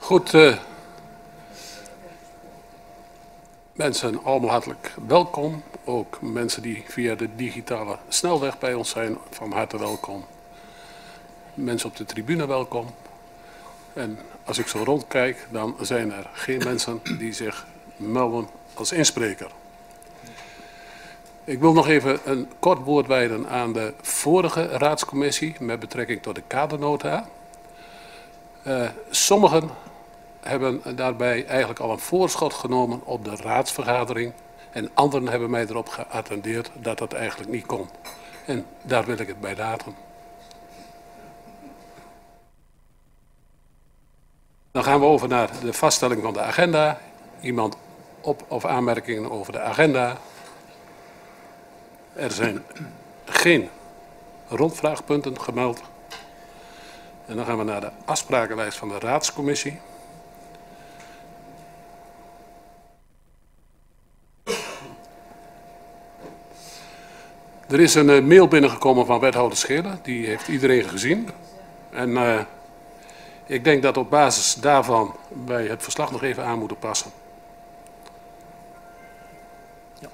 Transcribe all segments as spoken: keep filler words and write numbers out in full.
Goed, uh, mensen allemaal hartelijk welkom. Ook mensen die via de digitale snelweg bij ons zijn, van harte welkom. Mensen op de tribune welkom. En als ik zo rondkijk, dan zijn er geen mensen die zich melden als inspreker. Ik wil nog even een kort woord wijden aan de vorige raadscommissie met betrekking tot de kadernota. Uh, sommigen hebben daarbij eigenlijk al een voorschot genomen op de raadsvergadering. En anderen hebben mij erop geattendeerd dat dat eigenlijk niet kon. En daar wil ik het bij laten. Dan gaan we over naar de vaststelling van de agenda. Iemand op- of aanmerkingen over de agenda? Er zijn geen rondvraagpunten gemeld. En dan gaan we naar de afsprakenlijst van de raadscommissie. Er is een uh, mail binnengekomen van wethouder Schelen. Die heeft iedereen gezien. En uh, ik denk dat op basis daarvan wij het verslag nog even aan moeten passen. Ja.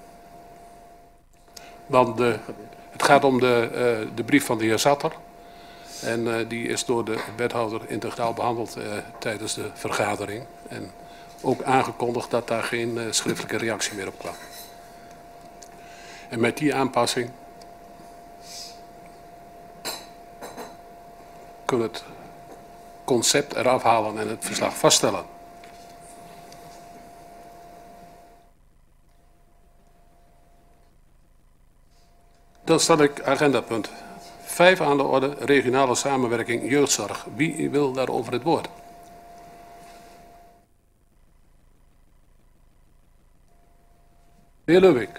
Want de, het gaat om de, uh, de brief van de heer Zatter. En uh, die is door de wethouder integraal behandeld uh, tijdens de vergadering. En ook aangekondigd dat daar geen uh, schriftelijke reactie meer op kwam. En met die aanpassing kunnen we het concept eraf halen en het verslag vaststellen. Dan stel ik agendapunt vijf aan de orde, regionale samenwerking jeugdzorg. Wie wil daarover het woord? De heer Leuwink.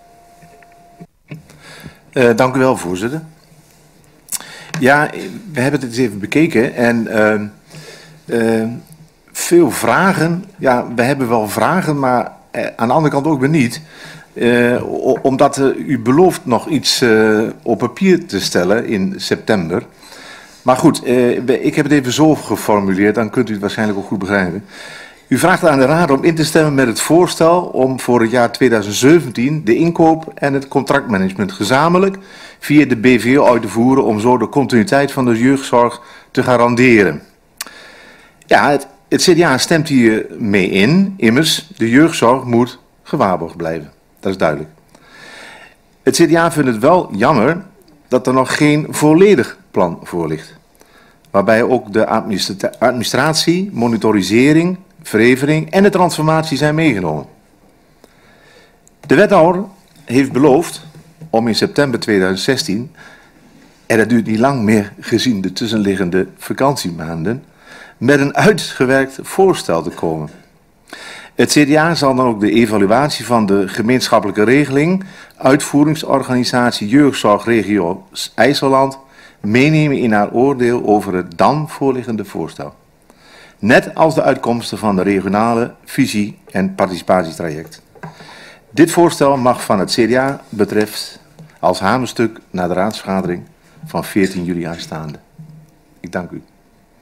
Uh, dank u wel, voorzitter. Ja, we hebben het eens even bekeken en uh, uh, veel vragen. Ja, we hebben wel vragen, maar uh, aan de andere kant ook weer niet. Uh, omdat uh, u belooft nog iets uh, op papier te stellen in september. Maar goed, uh, ik heb het even zo geformuleerd, dan kunt u het waarschijnlijk ook goed begrijpen. U vraagt aan de Raad om in te stemmen met het voorstel om voor het jaar tweeduizend zeventien de inkoop en het contractmanagement gezamenlijk via de B V O uit te voeren om zo de continuïteit van de jeugdzorg te garanderen. Ja, het, het C D A stemt hier mee in, immers de jeugdzorg moet gewaarborgd blijven. Dat is duidelijk. Het C D A vindt het wel jammer dat er nog geen volledig plan voor ligt. Waarbij ook de administratie, monitorisering, verevering en de transformatie zijn meegenomen. De wethouder heeft beloofd om in september tweeduizend zestien, en dat duurt niet lang meer gezien de tussenliggende vakantiemaanden, met een uitgewerkt voorstel te komen. Het C D A zal dan ook de evaluatie van de gemeenschappelijke regeling, uitvoeringsorganisatie jeugdzorgregio IJsseland, meenemen in haar oordeel over het dan voorliggende voorstel. Net als de uitkomsten van de regionale visie- en participatietraject. Dit voorstel mag van het C D A betreft als hamerstuk naar de raadsvergadering van veertien juli aanstaande. Ik dank u.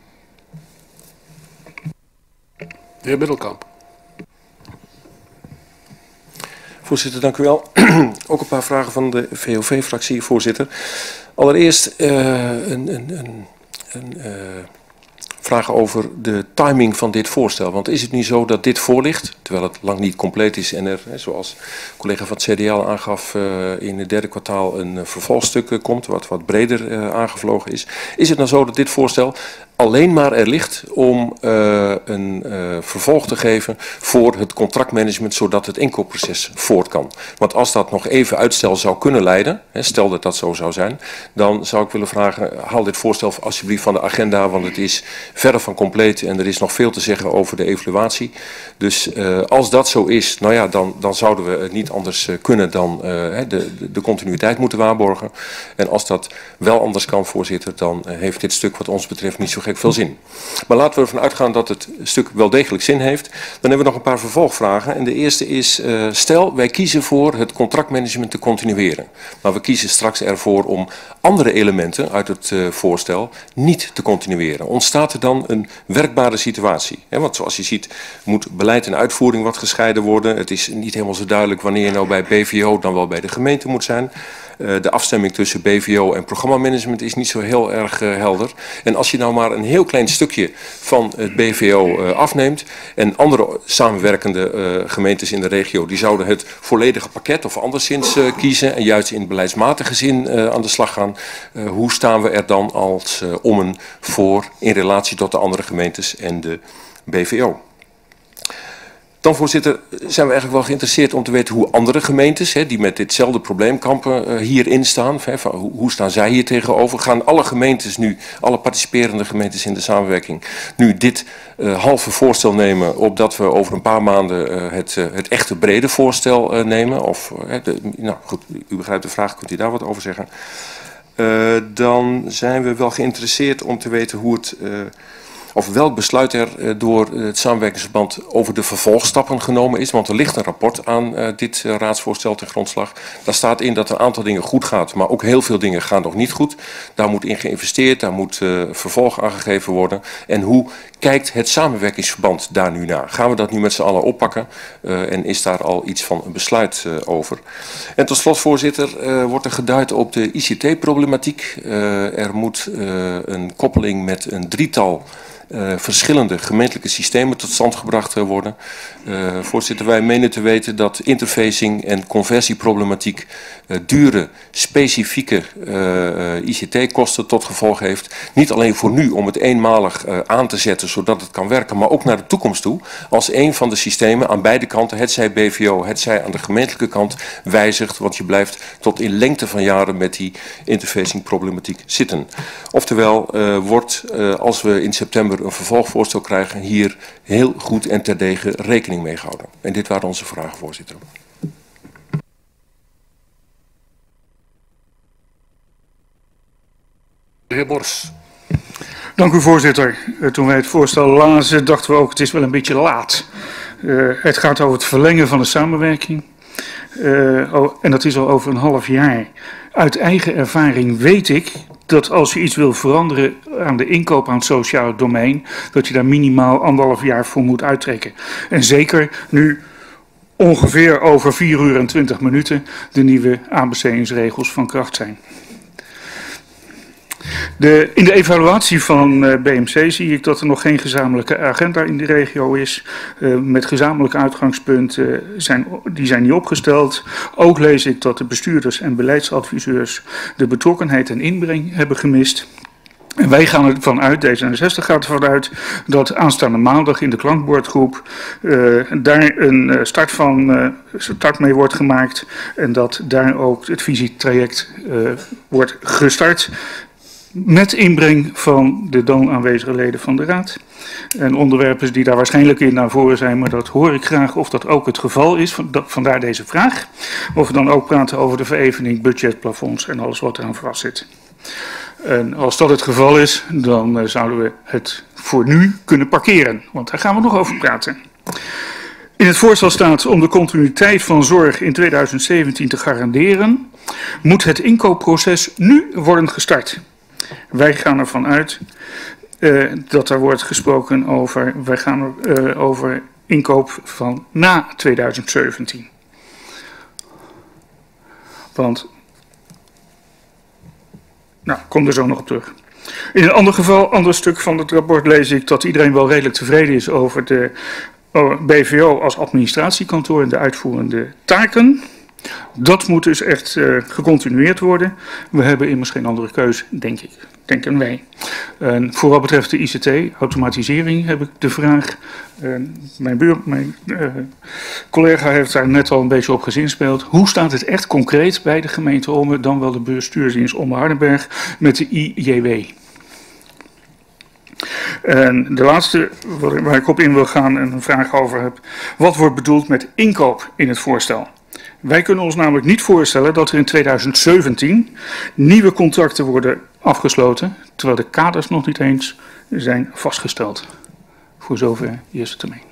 De heer Middelkamp. Voorzitter, dank u wel. Ook een paar vragen van de V O V-fractie, voorzitter. Allereerst uh, een, een, een, een uh, vraag over de timing van dit voorstel. Want is het niet zo dat dit voorligt, terwijl het lang niet compleet is en er, zoals collega van het C D A al aangaf, uh, in het derde kwartaal een uh, vervalstuk uh, komt, wat wat breder uh, aangevlogen is. Is het nou zo dat dit voorstel alleen maar er ligt om uh, een uh, vervolg te geven voor het contractmanagement, zodat het inkoopproces voort kan? Want als dat nog even uitstel zou kunnen leiden, hè, stel dat dat zo zou zijn, dan zou ik willen vragen, haal dit voorstel alsjeblieft van de agenda, want het is verre van compleet en er is nog veel te zeggen over de evaluatie. Dus uh, als dat zo is, nou ja, dan, dan zouden we het niet anders uh, kunnen dan uh, de, de, de continuïteit moeten waarborgen. En als dat wel anders kan, voorzitter, dan uh, heeft dit stuk wat ons betreft niet zo gek veel zin. Maar laten we ervan uitgaan dat het stuk wel degelijk zin heeft. Dan hebben we nog een paar vervolgvragen. En de eerste is, uh, stel wij kiezen voor het contractmanagement te continueren. Maar we kiezen straks ervoor om andere elementen uit het uh, voorstel niet te continueren. Ontstaat er dan een werkbare situatie? He, want zoals je ziet moet beleid en uitvoering wat gescheiden worden. Het is niet helemaal zo duidelijk wanneer je nou bij B V O dan wel bij de gemeente moet zijn. Uh, de afstemming tussen B V O en programmamanagement is niet zo heel erg uh, helder. En als je nou maar een heel klein stukje van het B V O uh, afneemt en andere samenwerkende uh, gemeentes in de regio die zouden het volledige pakket of anderszins uh, kiezen en juist in beleidsmatige zin uh, aan de slag gaan. Uh, hoe staan we er dan als uh, ommen voor in relatie tot de andere gemeentes en de B V O? Dan, voorzitter, zijn we eigenlijk wel geïnteresseerd om te weten hoe andere gemeentes, hè, die met ditzelfde probleem kampen, uh, hierin staan. Hè, van, hoe, hoe staan zij hier tegenover? Gaan alle gemeentes nu, alle participerende gemeentes in de samenwerking, nu dit uh, halve voorstel nemen, opdat we over een paar maanden uh, het, uh, het echte brede voorstel uh, nemen? Of, uh, de, nou goed, u begrijpt de vraag, kunt u daar wat over zeggen? Uh, dan zijn we wel geïnteresseerd om te weten hoe het... Uh, of welk besluit er uh, door het samenwerkingsverband over de vervolgstappen genomen is. Want er ligt een rapport aan uh, dit uh, raadsvoorstel ten grondslag. Daar staat in dat een aantal dingen goed gaat, maar ook heel veel dingen gaan nog niet goed. Daar moet in geïnvesteerd, daar moet uh, vervolg aangegeven worden. En hoe kijkt het samenwerkingsverband daar nu naar? Gaan we dat nu met z'n allen oppakken? Uh, en is daar al iets van een besluit uh, over? En tot slot, voorzitter, uh, wordt er geduid op de I C T-problematiek. Uh, er moet uh, een koppeling met een drietal Uh, verschillende gemeentelijke systemen tot stand gebracht uh, worden. Uh, voorzitter, wij menen te weten dat interfacing en conversieproblematiek uh, dure, specifieke uh, I C T-kosten tot gevolg heeft. Niet alleen voor nu om het eenmalig uh, aan te zetten zodat het kan werken, maar ook naar de toekomst toe. Als een van de systemen aan beide kanten, hetzij B V O, hetzij aan de gemeentelijke kant, wijzigt. Want je blijft tot in lengte van jaren met die interfacing-problematiek zitten. Oftewel, uh, wordt uh, als we in september een vervolgvoorstel krijgen, hier heel goed en terdege rekening mee gehouden. En dit waren onze vragen, voorzitter. De heer Bors. Dank u, voorzitter. Toen wij het voorstel lazen, dachten we ook, het is wel een beetje laat. Uh, het gaat over het verlengen van de samenwerking. Uh, oh, en dat is al over een half jaar. Uit eigen ervaring weet ik dat als je iets wil veranderen aan de inkoop aan het sociale domein, dat je daar minimaal anderhalf jaar voor moet uittrekken. En zeker nu ongeveer over vier uur en twintig minuten de nieuwe aanbestedingsregels van kracht zijn. De, in de evaluatie van uh, B M C zie ik dat er nog geen gezamenlijke agenda in de regio is. Uh, met gezamenlijke uitgangspunten uh, zijn, die zijn niet opgesteld. Ook lees ik dat de bestuurders en beleidsadviseurs de betrokkenheid en inbreng hebben gemist. En wij gaan ervan uit, D zesenzestig gaat ervan uit, dat aanstaande maandag in de klankbordgroep uh, daar een uh, start, van, uh, start mee wordt gemaakt. En dat daar ook het visietraject uh, wordt gestart. Met inbreng van de dan aanwezige leden van de Raad. En onderwerpen die daar waarschijnlijk in naar voren zijn, maar dat hoor ik graag of dat ook het geval is. Vandaar deze vraag. Of we dan ook praten over de verevening, budgetplafonds en alles wat eraan vast zit. En als dat het geval is, dan uh, zouden we het voor nu kunnen parkeren. Want daar gaan we nog over praten. In het voorstel staat om de continuïteit van zorg in tweeduizend zeventien te garanderen, moet het inkoopproces nu worden gestart. Wij gaan ervan uit uh, dat er wordt gesproken over, wij gaan er, uh, over inkoop van na tweeduizend zeventien. Want, nou, ik kom er zo nog op terug. In een ander geval, ander stuk van het rapport lees ik dat iedereen wel redelijk tevreden is over de B V O als administratiekantoor en de uitvoerende taken. Dat moet dus echt uh, gecontinueerd worden. We hebben immers geen andere keus, denk ik. Denken wij. En voor wat betreft de I C T, automatisering, heb ik de vraag. Uh, mijn buur, mijn uh, collega heeft daar net al een beetje op gezinspeeld. Hoe staat het echt concreet bij de gemeente Ommen, dan wel de bestuursdienst Ommen Hardenberg, met de I J W? En de laatste waar ik op in wil gaan en een vraag over heb. Wat wordt bedoeld met inkoop in het voorstel? Wij kunnen ons namelijk niet voorstellen dat er in tweeduizend zeventien nieuwe contracten worden afgesloten, terwijl de kaders nog niet eens zijn vastgesteld. Voor zover eerste termijn.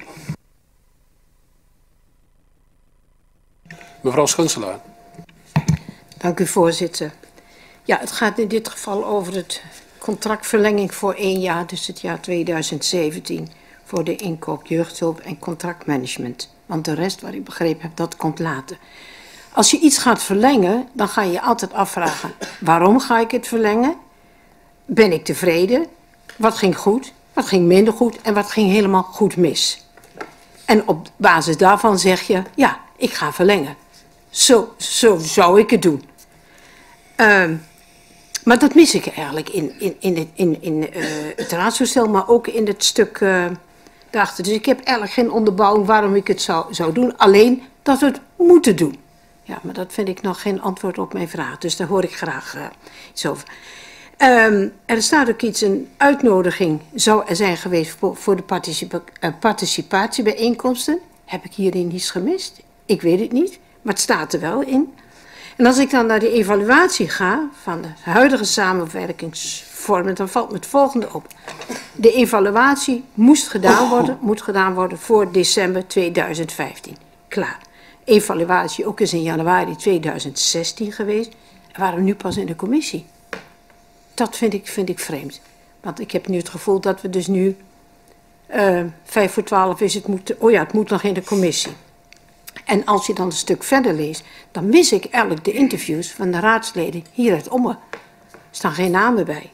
Mevrouw Schunselaar. Dank u, voorzitter. Ja, het gaat in dit geval over het contractverlenging voor één jaar, dus het jaar tweeduizend zeventien, voor de inkoop jeugdhulp en contractmanagement. Want de rest, waar ik begrepen heb, dat komt later. Als je iets gaat verlengen, dan ga je je altijd afvragen, waarom ga ik het verlengen? Ben ik tevreden? Wat ging goed? Wat ging minder goed? En wat ging helemaal goed mis? En op basis daarvan zeg je, ja, ik ga verlengen. Zo, zo zou ik het doen. Uh, maar dat mis ik eigenlijk in, in, in, in, in, in uh, het raadsvoorstel, maar ook in het stuk uh, daarachter. Dus ik heb eigenlijk geen onderbouwing waarom ik het zou, zou doen. Alleen dat we het moeten doen. Ja, maar dat vind ik nog geen antwoord op mijn vraag. Dus daar hoor ik graag uh, iets over. Um, er staat ook iets, een uitnodiging zou er zijn geweest voor, voor de participa uh, participatiebijeenkomsten. Heb ik hierin iets gemist? Ik weet het niet, maar het staat er wel in. En als ik dan naar de evaluatie ga van de huidige samenwerkingsvormen, dan valt me het volgende op. De evaluatie moest gedaan worden, moet gedaan worden voor december tweeduizend vijftien. Klaar. Evaluatie ook is in januari tweeduizend zestien geweest. En waren we nu pas in de commissie. Dat vind ik, vind ik vreemd. Want ik heb nu het gevoel dat we dus nu, uh, vijf voor twaalf is het, moet, oh ja, het moet nog in de commissie. En als je dan een stuk verder leest, dan mis ik eigenlijk de interviews van de raadsleden hier uit Ommen. Er staan geen namen bij.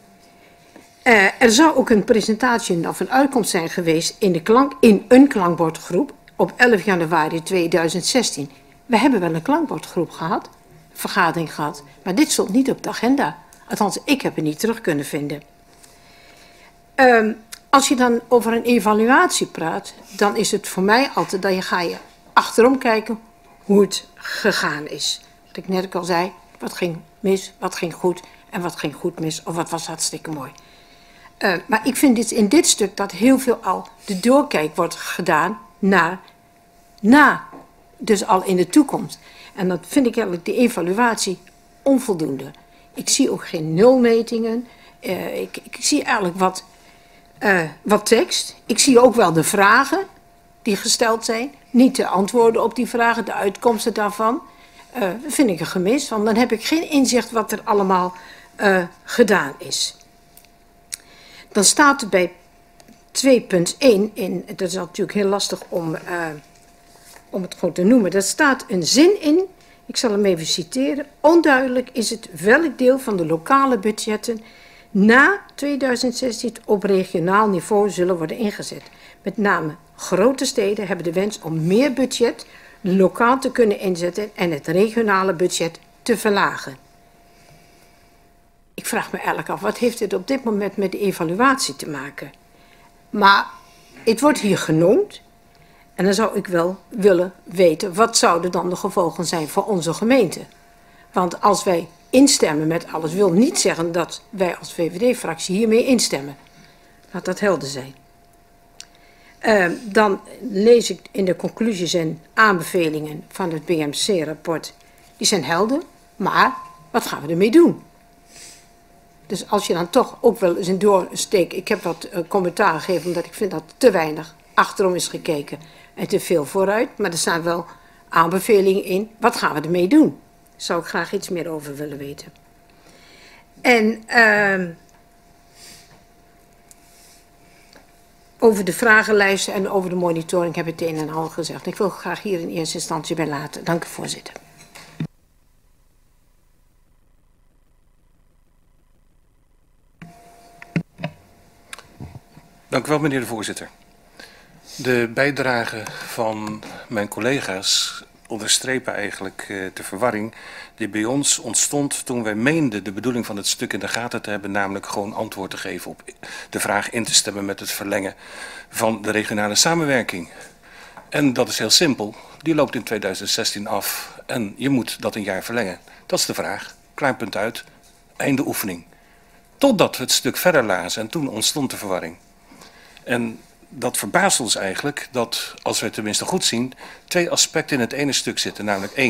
Uh, er zou ook een presentatie of een uitkomst zijn geweest in, de klank, in een klankbordgroep op elf januari tweeduizend zestien. We hebben wel een klankbordgroep gehad, een vergadering gehad, maar dit stond niet op de agenda. Althans, ik heb het niet terug kunnen vinden. Uh, als je dan over een evaluatie praat, dan is het voor mij altijd dat je ga je achterom kijken hoe het gegaan is. Wat ik net ook al zei, wat ging mis, wat ging goed en wat ging goed mis of wat was hartstikke mooi. Uh, maar ik vind dit, in dit stuk dat heel veel al de doorkijk wordt gedaan naar, na, dus al in de toekomst. En dat vind ik eigenlijk de evaluatie onvoldoende. Ik zie ook geen nulmetingen. Uh, ik, ik zie eigenlijk wat, uh, wat tekst. Ik zie ook wel de vragen die gesteld zijn. Niet de antwoorden op die vragen, de uitkomsten daarvan. Uh, dat vind ik een gemis, want dan heb ik geen inzicht wat er allemaal uh, gedaan is. Dan staat er bij twee punt één in, dat is natuurlijk heel lastig om, uh, om het gewoon te noemen. Daar staat een zin in. Ik zal hem even citeren. Onduidelijk is het welk deel van de lokale budgetten na tweeduizend zestien op regionaal niveau zullen worden ingezet. Met name grote steden hebben de wens om meer budget lokaal te kunnen inzetten en het regionale budget te verlagen. Ik vraag me eigenlijk af, wat heeft dit op dit moment met de evaluatie te maken? Maar het wordt hier genoemd. En dan zou ik wel willen weten, wat zouden dan de gevolgen zijn voor onze gemeente? Want als wij instemmen met alles, wil niet zeggen dat wij als V V D-fractie hiermee instemmen. Laat dat helder zijn. Uh, dan lees ik in de conclusies en aanbevelingen van het B M C-rapport. Die zijn helder, maar wat gaan we ermee doen? Dus als je dan toch ook wel eens een doorsteek... Ik heb wat uh, commentaar gegeven, omdat ik vind dat te weinig achterom is gekeken en te veel vooruit. Maar er staan wel aanbevelingen in. Wat gaan we ermee doen? Daar zou ik graag iets meer over willen weten. En uh, over de vragenlijsten en over de monitoring heb ik het een en ander gezegd. Ik wil graag hier in eerste instantie bij laten. Dank u, voorzitter. Dank u wel, meneer de voorzitter. De bijdrage van mijn collega's onderstrepen eigenlijk uh, de verwarring die bij ons ontstond toen wij meenden de bedoeling van het stuk in de gaten te hebben, namelijk gewoon antwoord te geven op de vraag in te stemmen met het verlengen van de regionale samenwerking. En dat is heel simpel. Die loopt in tweeduizend zestien af en je moet dat een jaar verlengen. Dat is de vraag. Klein punt uit. Einde oefening. Totdat we het stuk verder lazen en toen ontstond de verwarring. En dat verbaast ons eigenlijk dat, als we het tenminste goed zien, twee aspecten in het ene stuk zitten. Namelijk één,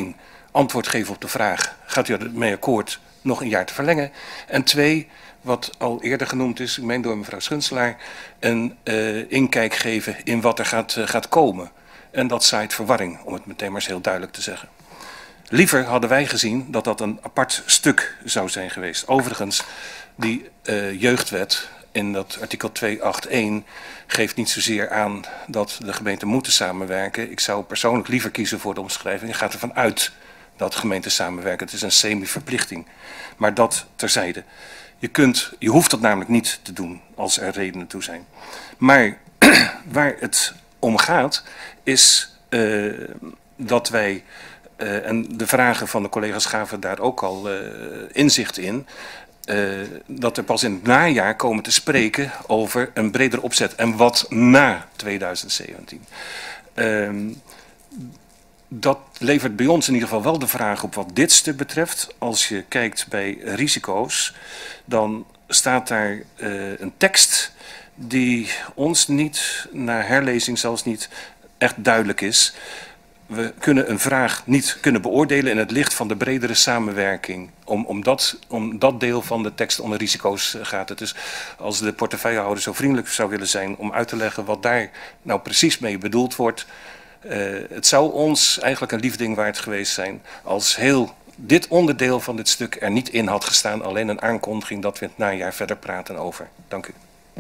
antwoord geven op de vraag, gaat u ermee akkoord nog een jaar te verlengen? En twee, wat al eerder genoemd is, ik meen door mevrouw Schunselaar, een uh, inkijk geven in wat er gaat, uh, gaat komen. En dat zaait verwarring, om het meteen maar eens heel duidelijk te zeggen. Liever hadden wij gezien dat dat een apart stuk zou zijn geweest. Overigens, die uh, jeugdwet in dat artikel tweehonderdachtenéén geeft niet zozeer aan dat de gemeenten moeten samenwerken. Ik zou persoonlijk liever kiezen voor de omschrijving. Je gaat ervan uit dat gemeenten samenwerken. Het is een semi-verplichting. Maar dat terzijde. Je, kunt, je hoeft dat namelijk niet te doen als er redenen toe zijn. Maar waar het om gaat is uh, dat wij, uh, en de vragen van de collega's gaven daar ook al uh, inzicht in, uh, dat er pas in het najaar komen te spreken over een bredere opzet en wat na tweeduizend zeventien. Uh, Dat levert bij ons in ieder geval wel de vraag op wat dit stuk betreft. Als je kijkt bij risico's, dan staat daar uh, een tekst die ons niet, na herlezing zelfs niet, echt duidelijk is. We kunnen een vraag niet kunnen beoordelen in het licht van de bredere samenwerking. Om, om, dat, om dat deel van de tekst onder risico's gaat het. Dus als de portefeuillehouder zo vriendelijk zou willen zijn om uit te leggen wat daar nou precies mee bedoeld wordt. Uh, het zou ons eigenlijk een lief ding waard geweest zijn als heel dit onderdeel van dit stuk er niet in had gestaan. Alleen een aankondiging dat we in het najaar verder praten over. Dank u.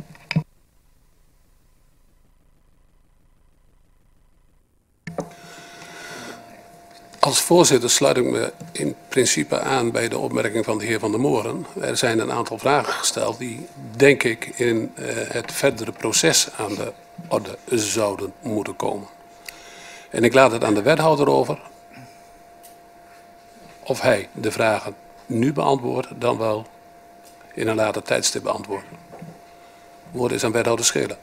Als voorzitter sluit ik me in principe aan bij de opmerking van de heer Van der Moren. Er zijn een aantal vragen gesteld die, denk ik, in uh, het verdere proces aan de orde zouden moeten komen. En ik laat het aan de wethouder over of hij de vragen nu beantwoordt, dan wel in een later tijdstip beantwoordt. Woord is aan wethouder Schelen.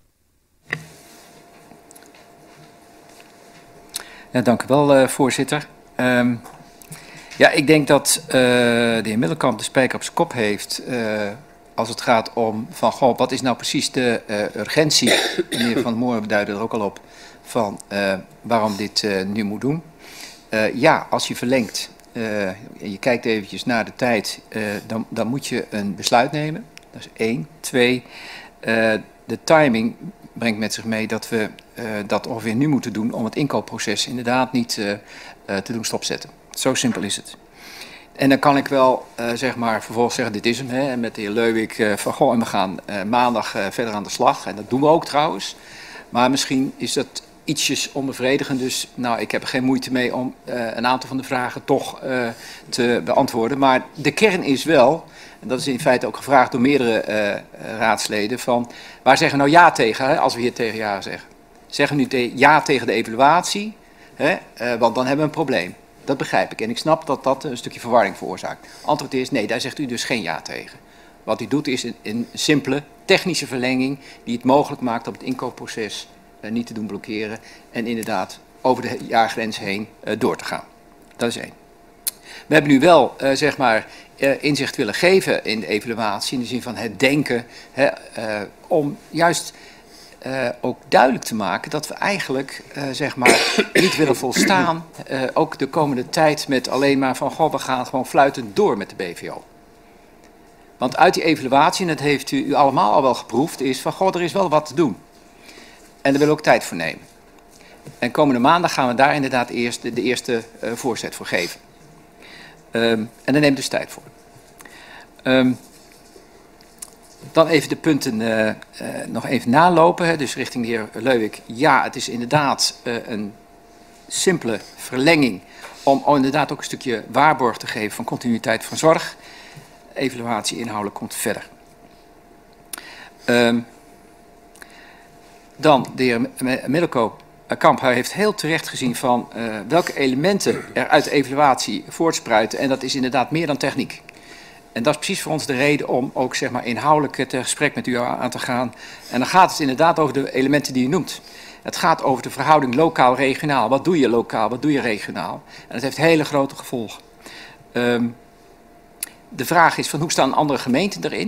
Ja, dank u wel, uh, voorzitter. Um, ja, ik denk dat uh, de heer Middelkamp de spijker op zijn kop heeft uh, als het gaat om van, goh, wat is nou precies de uh, urgentie? De heer Van der Moren duidde er ook al op van uh, waarom dit uh, nu moet doen. Uh, ja, als je verlengt uh, en je kijkt eventjes naar de tijd, uh, dan, dan moet je een besluit nemen. Dat is één. Twee, uh, de timing brengt met zich mee dat we uh, dat ongeveer nu moeten doen om het inkoopproces inderdaad niet uh, uh, te doen stopzetten. Zo simpel is het. En dan kan ik wel uh, zeg maar vervolgens zeggen, dit is hem, hè, en met de heer Leuwik uh, van goh, en we gaan uh, maandag uh, verder aan de slag. En dat doen we ook trouwens. Maar misschien is dat ietsjes onbevredigend, dus nou, ik heb er geen moeite mee om uh, een aantal van de vragen toch uh, te beantwoorden. Maar de kern is wel, en dat is in feite ook gevraagd door meerdere uh, raadsleden, van waar zeggen we nou ja tegen, hè, als we hier tegen ja zeggen? Zeggen we nu te ja tegen de evaluatie, hè, uh, want dan hebben we een probleem. Dat begrijp ik en ik snap dat dat een stukje verwarring veroorzaakt. Antwoord is nee, daar zegt u dus geen ja tegen. Wat u doet is een, een simpele technische verlenging die het mogelijk maakt om het inkoopproces uh, niet te doen blokkeren en inderdaad over de jaargrens heen uh, door te gaan. Dat is één. We hebben nu wel uh, zeg maar uh, inzicht willen geven in de evaluatie in de zin van het denken, hè, uh, om juist uh, ook duidelijk te maken dat we eigenlijk uh, zeg maar niet willen volstaan, uh, ook de komende tijd met alleen maar van goh, we gaan gewoon fluitend door met de B V O. Want uit die evaluatie, en dat heeft u, u allemaal al wel geproefd, is van goh, er is wel wat te doen. En daar willen we ook tijd voor nemen. En komende maandag gaan we daar inderdaad eerst de, de eerste uh, voorzet voor geven. Um, en daar neemt dus tijd voor. Um, dan even de punten uh, uh, nog even nalopen. Hè. Dus richting de heer Leuwik. Ja, het is inderdaad uh, een simpele verlenging om oh, inderdaad ook een stukje waarborg te geven van continuïteit van zorg. Evaluatie inhoudelijk komt verder. Um, dan de heer Middelkoop. Kamp heeft heel terecht gezien van uh, welke elementen er uit de evaluatie voortspruiten. En dat is inderdaad meer dan techniek. En dat is precies voor ons de reden om ook zeg maar, inhoudelijk het gesprek met u aan te gaan. En dan gaat het inderdaad over de elementen die u noemt. Het gaat over de verhouding lokaal-regionaal. Wat doe je lokaal, wat doe je regionaal? En dat heeft hele grote gevolgen. Um, de vraag is van hoe staan andere gemeenten erin?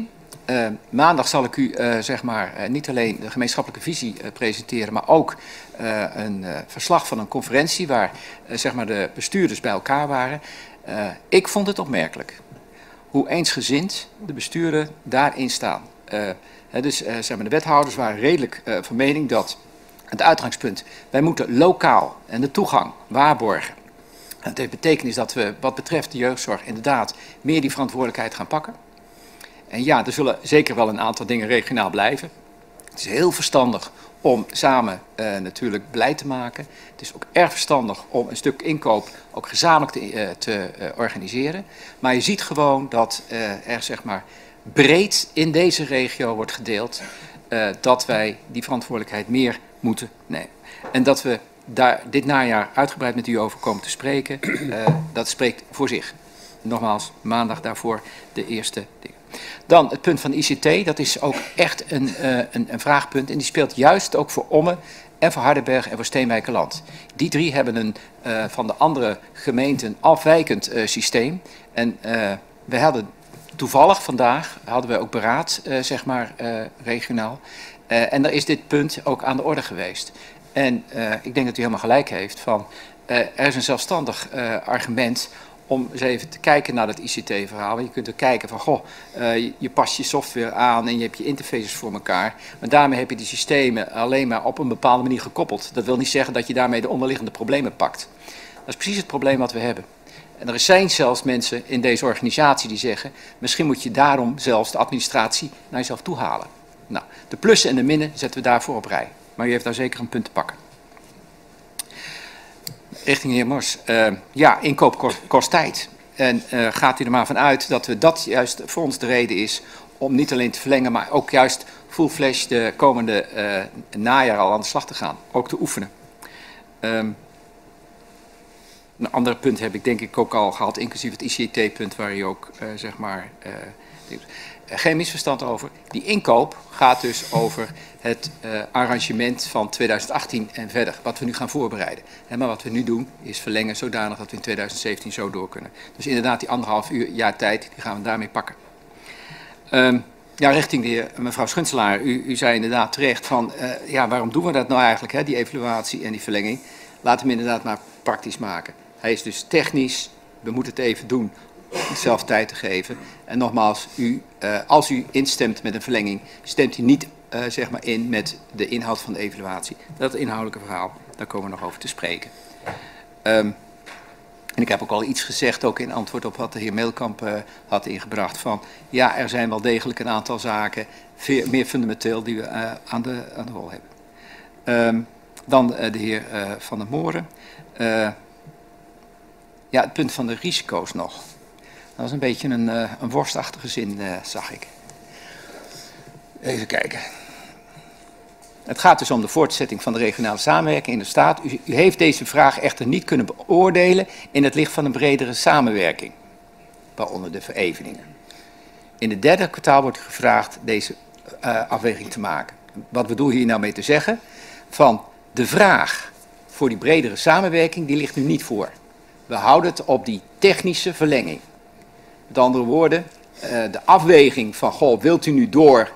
Uh, maandag zal ik u uh, zeg maar, uh, niet alleen de gemeenschappelijke visie uh, presenteren, maar ook uh, een uh, verslag van een conferentie waar uh, zeg maar de bestuurders bij elkaar waren. Uh, ik vond het opmerkelijk hoe eensgezind de besturen daarin staan. Uh, hè, dus uh, zeg maar, de wethouders waren redelijk uh, van mening dat het uitgangspunt, wij moeten lokaal en de toegang waarborgen. Het heeft betekenis dat we wat betreft de jeugdzorg inderdaad meer die verantwoordelijkheid gaan pakken. En ja, er zullen zeker wel een aantal dingen regionaal blijven. Het is heel verstandig om samen uh, natuurlijk beleid te maken. Het is ook erg verstandig om een stuk inkoop ook gezamenlijk te, uh, te uh, organiseren. Maar je ziet gewoon dat uh, er zeg maar breed in deze regio wordt gedeeld uh, dat wij die verantwoordelijkheid meer moeten nemen. En dat we daar dit najaar uitgebreid met u over komen te spreken, uh, dat spreekt voor zich. Nogmaals, maandag daarvoor de eerste dingen. Dan het punt van de I C T, dat is ook echt een, uh, een, een vraagpunt. En die speelt juist ook voor Ommen en voor Hardenberg en voor Steenwijkerland. Die drie hebben een uh, van de andere gemeenten afwijkend uh, systeem. En uh, we hadden toevallig vandaag, hadden we ook beraad, uh, zeg maar, uh, regionaal. Uh, en daar is dit punt ook aan de orde geweest. En uh, ik denk dat u helemaal gelijk heeft van, uh, er is een zelfstandig uh, argument om eens even te kijken naar dat I C T-verhaal. Je kunt er kijken van, goh, uh, je, je past je software aan en je hebt je interfaces voor elkaar. Maar daarmee heb je die systemen alleen maar op een bepaalde manier gekoppeld. Dat wil niet zeggen dat je daarmee de onderliggende problemen pakt. Dat is precies het probleem wat we hebben. En er zijn zelfs mensen in deze organisatie die zeggen, misschien moet je daarom zelfs de administratie naar jezelf toe halen. Nou, de plussen en de minnen zetten we daarvoor op rij. Maar u heeft daar zeker een punt te pakken. Richting de heer Mors. Uh, ja, inkoop kost, kost tijd. En uh, gaat u er maar vanuit dat we dat juist voor ons de reden is om niet alleen te verlengen, maar ook juist full flash de komende uh, najaar al aan de slag te gaan. Ook te oefenen. Um, een ander punt heb ik denk ik ook al gehad, inclusief het I C T-punt waar u ook uh, zeg maar... Uh, geen misverstand over. Die inkoop gaat dus over het uh, arrangement van tweeduizend achttien en verder. Wat we nu gaan voorbereiden. En maar wat we nu doen is verlengen zodanig dat we in tweeduizend zeventien zo door kunnen. Dus inderdaad die anderhalf uur jaar tijd, die gaan we daarmee pakken. Um, ja, richting de heer, mevrouw Schunselaar. U, u zei inderdaad terecht van, uh, ja, waarom doen we dat nou eigenlijk, hè, die evaluatie en die verlenging. Laten we hem inderdaad maar praktisch maken. Hij is dus technisch, we moeten het even doen om zelf tijd te geven. En nogmaals, u, uh, als u instemt met een verlenging, stemt u niet uh, zeg maar in met de inhoud van de evaluatie. Dat inhoudelijke verhaal, daar komen we nog over te spreken. Um, en ik heb ook al iets gezegd, ook in antwoord op wat de heer Meelkamp uh, had ingebracht, van ja, er zijn wel degelijk een aantal zaken, veel, meer fundamenteel, die we uh, aan, de, aan de rol hebben. Um, dan uh, de heer uh, Van der Moren. Uh, ja, het punt van de risico's nog. Dat is een beetje een, uh, een worstachtige zin, uh, zag ik. Even kijken. Het gaat dus om de voortzetting van de regionale samenwerking in de staat. U, u heeft deze vraag echter niet kunnen beoordelen in het licht van een bredere samenwerking, waaronder de vereveningen. In het derde kwartaal wordt u gevraagd deze uh, afweging te maken. Wat bedoel je hier nou mee te zeggen? Van de vraag voor die bredere samenwerking, die ligt nu niet voor. We houden het op die technische verlenging. Met andere woorden, uh, de afweging van, goh, wilt u nu door,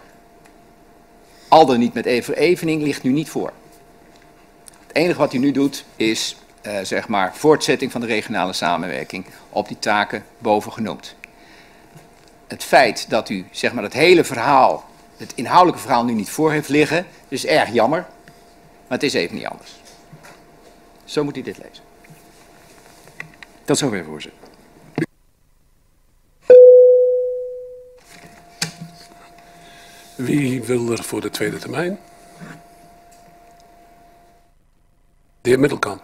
al dan niet met verevening, ligt nu niet voor. Het enige wat u nu doet, is, uh, zeg maar, voortzetting van de regionale samenwerking op die taken boven genoemd. Het feit dat u, zeg maar, het hele verhaal, het inhoudelijke verhaal nu niet voor heeft liggen, is erg jammer, maar het is even niet anders. Zo moet u dit lezen. Dat is zover, voorzitter. Wie wil er voor de tweede termijn? De heer Middelkamp.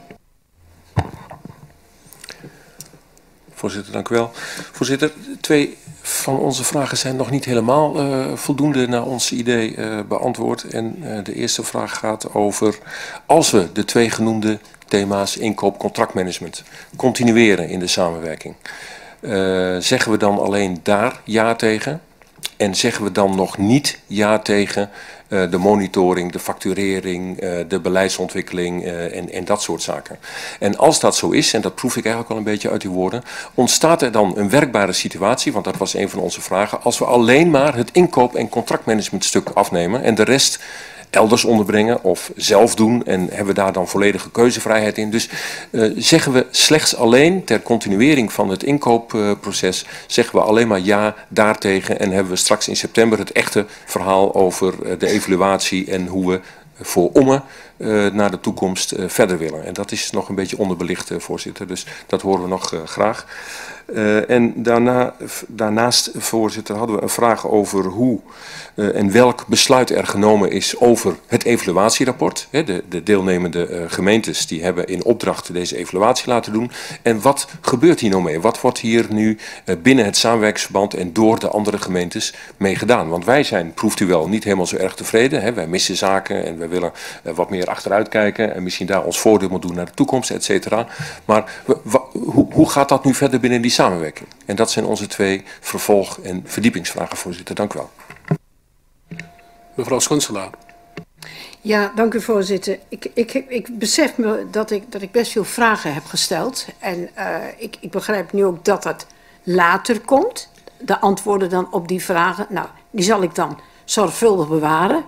Voorzitter, dank u wel. Voorzitter, twee van onze vragen zijn nog niet helemaal uh, voldoende naar ons idee uh, beantwoord. En uh, de eerste vraag gaat over, als we de twee genoemde thema's inkoop, contractmanagement continueren in de samenwerking, uh, zeggen we dan alleen daar ja tegen? En zeggen we dan nog niet ja tegen uh, de monitoring, de facturering, uh, de beleidsontwikkeling uh, en, en dat soort zaken. En als dat zo is, en dat proef ik eigenlijk al een beetje uit uw woorden, ontstaat er dan een werkbare situatie, want dat was een van onze vragen, als we alleen maar het inkoop- en contractmanagementstuk afnemen en de rest elders onderbrengen of zelf doen en hebben we daar dan volledige keuzevrijheid in. Dus uh, zeggen we slechts alleen ter continuering van het inkoopproces, uh, zeggen we alleen maar ja daartegen en hebben we straks in september het echte verhaal over uh, de evaluatie en hoe we voor Ommen uh, naar de toekomst uh, verder willen. En dat is nog een beetje onderbelicht, uh, voorzitter, dus dat horen we nog uh, graag. Uh, en daarna, daarnaast, voorzitter, hadden we een vraag over hoe uh, en welk besluit er genomen is over het evaluatierapport. He, de, de deelnemende uh, gemeentes die hebben in opdracht deze evaluatie laten doen. En wat gebeurt hier nou mee? Wat wordt hier nu uh, binnen het samenwerkingsverband en door de andere gemeentes mee gedaan? Want wij zijn, proeft u wel, niet helemaal zo erg tevreden. He, wij missen zaken en wij willen uh, wat meer achteruit kijken en misschien daar ons voordeel moet doen naar de toekomst, et cetera. Maar hoe, hoe gaat dat nu verder binnen die samenwerking? En dat zijn onze twee vervolg- en verdiepingsvragen, voorzitter. Dank u wel. Mevrouw Schunselaar. Ja, dank u, voorzitter. Ik, ik, ik besef me dat ik, dat ik best veel vragen heb gesteld. En uh, ik, ik begrijp nu ook dat dat later komt. De antwoorden dan op die vragen. Nou, die zal ik dan zorgvuldig bewaren.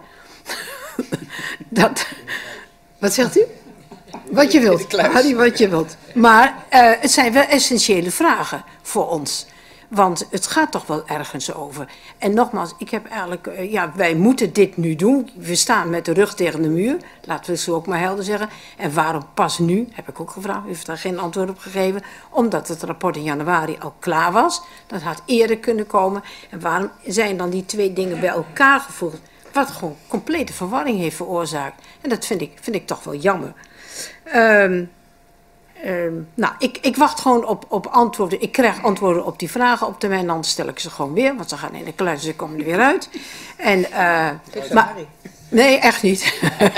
dat, wat zegt u? Wat je wilt, Harry, wat je wilt. Maar uh, het zijn wel essentiële vragen voor ons. Want het gaat toch wel ergens over. En nogmaals, ik heb eigenlijk, uh, ja, wij moeten dit nu doen. We staan met de rug tegen de muur. Laten we het zo ook maar helder zeggen. En waarom pas nu, heb ik ook gevraagd. U heeft daar geen antwoord op gegeven. Omdat het rapport in januari al klaar was. Dat had eerder kunnen komen. En waarom zijn dan die twee dingen bij elkaar gevoegd? Wat gewoon complete verwarring heeft veroorzaakt. En dat vind ik, vind ik toch wel jammer. Um, um, nou, ik, ik wacht gewoon op, op antwoorden. Ik krijg antwoorden op die vragen op termijn. Dan stel ik ze gewoon weer. Want ze gaan in de kluis, ze komen er weer uit. En, uh, maar, nee, echt niet.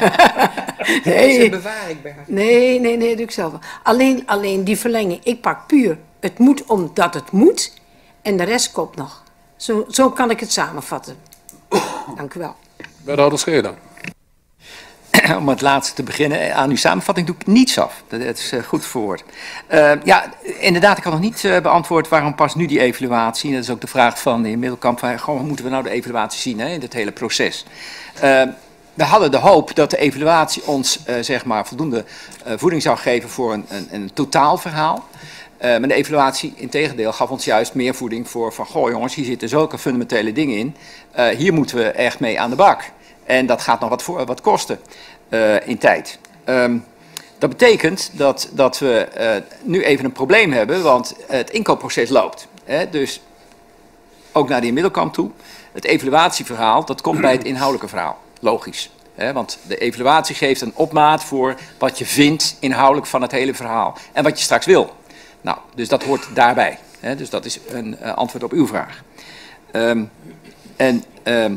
nee, dat bewaar ik bij haar. Nee, nee, nee, dat doe ik zelf wel. Alleen, alleen die verlenging. Ik pak puur. Het moet omdat het moet. En de rest komt nog. Zo, zo kan ik het samenvatten. Dank u wel. Wethouder Scheerder. Om het laatste te beginnen, aan uw samenvatting doe ik niets af. Dat is uh, goed verwoord. Uh, ja, inderdaad, ik had nog niet uh, beantwoord waarom pas nu die evaluatie. En dat is ook de vraag van de heer Middelkamp. Van, goh, hoe moeten we nou de evaluatie zien, hè, in dit hele proces? Uh, we hadden de hoop dat de evaluatie ons uh, zeg maar voldoende uh, voeding zou geven voor een, een, een totaalverhaal. Uh, maar de evaluatie, integendeel, gaf ons juist meer voeding voor van, goh jongens, hier zitten zulke fundamentele dingen in. Uh, hier moeten we echt mee aan de bak. En dat gaat nog wat, voor, wat kosten uh, in tijd. Um, dat betekent dat, dat we uh, nu even een probleem hebben, want het inkoopproces loopt. Hè? Dus ook naar de heer Middelkamp toe. Het evaluatieverhaal, dat komt bij het inhoudelijke verhaal. Logisch. Hè? Want de evaluatie geeft een opmaat voor wat je vindt inhoudelijk van het hele verhaal. En wat je straks wil. Nou, dus dat hoort daarbij. Hè? Dus dat is een uh, antwoord op uw vraag. Um, en... Um,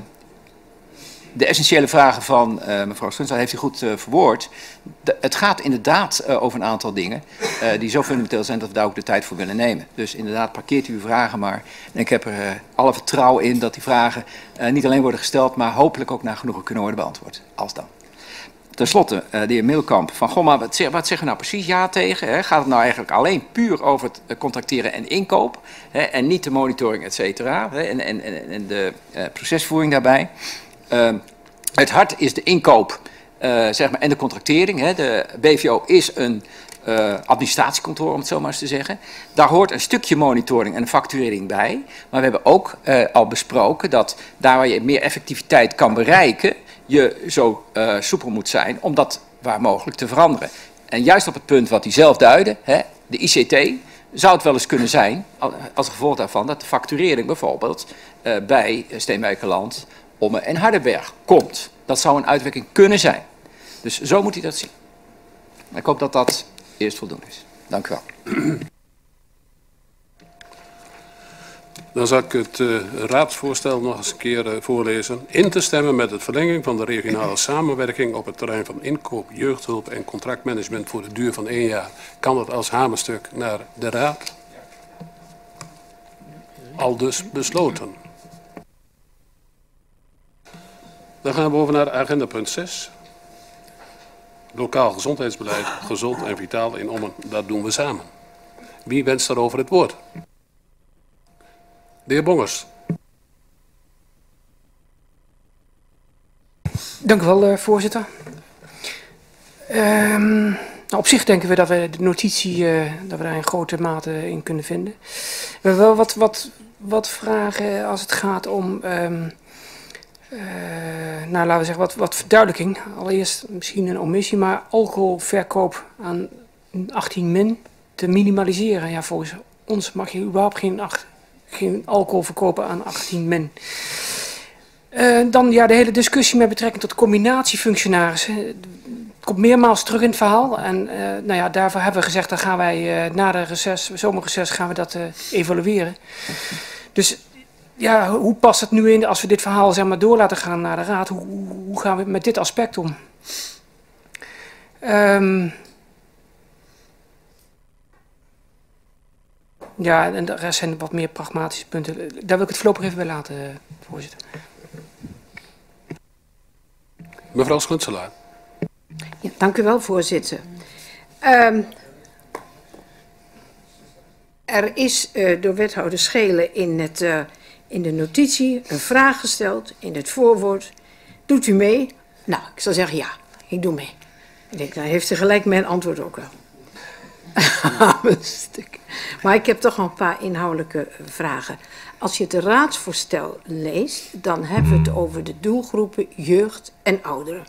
De essentiële vragen van uh, mevrouw Schunselaar heeft u goed uh, verwoord. De, het gaat inderdaad uh, over een aantal dingen uh, die zo fundamenteel zijn dat we daar ook de tijd voor willen nemen. Dus inderdaad, parkeert u uw vragen maar. En ik heb er uh, alle vertrouwen in dat die vragen uh, niet alleen worden gesteld, maar hopelijk ook naar genoegen kunnen worden beantwoord. Als dan. Ten slotte, uh, de heer Middelkamp, van goh, maar wat, zeg, wat zeggen we nou precies ja tegen? Hè? Gaat het nou eigenlijk alleen puur over het uh, contracteren en inkoop? Hè? En niet de monitoring, et cetera. Hè? En, en, en, en de uh, procesvoering daarbij. Uh, het hart is de inkoop uh, zeg maar, en de contractering. Hè. De B V O is een uh, administratiekantoor, om het zo maar eens te zeggen. Daar hoort een stukje monitoring en facturering bij. Maar we hebben ook uh, al besproken dat daar waar je meer effectiviteit kan bereiken, je zo uh, soepel moet zijn om dat waar mogelijk te veranderen. En juist op het punt wat u zelf duidde, hè, de I C T, zou het wel eens kunnen zijn, als gevolg daarvan, dat de facturering bijvoorbeeld uh, bij Steenwijkerland, Ommen en Hardenberg komt. Dat zou een uitwerking kunnen zijn. Dus zo moet u dat zien. Ik hoop dat dat eerst voldoende is. Dank u wel. Dan zal ik het uh, raadsvoorstel nog eens een keer uh, voorlezen. In te stemmen met de verlenging van de regionale samenwerking op het terrein van inkoop, jeugdhulp en contractmanagement voor de duur van één jaar. Kan dat als hamerstuk naar de raad? Al dus besloten. Dan gaan we over naar agenda punt zes. Lokaal gezondheidsbeleid, gezond en vitaal in Ommen. Dat doen we samen. Wie wenst daarover het woord? De heer Bongers. Dank u wel, uh, voorzitter. Um, nou, op zich denken we dat we de notitie uh, dat we daar in grote mate in kunnen vinden. We hebben wel wat, wat, wat vragen als het gaat om, um, uh, nou laten we zeggen, wat, wat verduidelijking. Allereerst misschien een omissie, maar alcoholverkoop aan achttien min te minimaliseren. Ja, volgens ons mag je überhaupt geen, geen alcohol verkopen aan achttien min. Uh, dan ja, de hele discussie met betrekking tot combinatiefunctionarissen. Het komt meermaals terug in het verhaal. En uh, nou ja, daarvoor hebben we gezegd, dan gaan wij uh, na de reces, zomerreces gaan we dat uh, evalueren. Dus ja, hoe past het nu in als we dit verhaal zeg maar, door laten gaan naar de raad? Hoe, hoe gaan we met dit aspect om? Um, ja, en de rest zijn wat meer pragmatische punten. Daar wil ik het voorlopig even bij laten, uh, voorzitter. Mevrouw Schunselaar. Ja, dank u wel, voorzitter. Um, er is uh, door wethouder Schelen in, het, uh, in de notitie een vraag gesteld in het voorwoord. Doet u mee? Nou, ik zal zeggen ja, ik doe mee. Ik denk, dan heeft hij gelijk mijn antwoord ook wel. Maar ik heb toch nog een paar inhoudelijke vragen. Als je het raadsvoorstel leest, dan hebben we het over de doelgroepen jeugd en ouderen.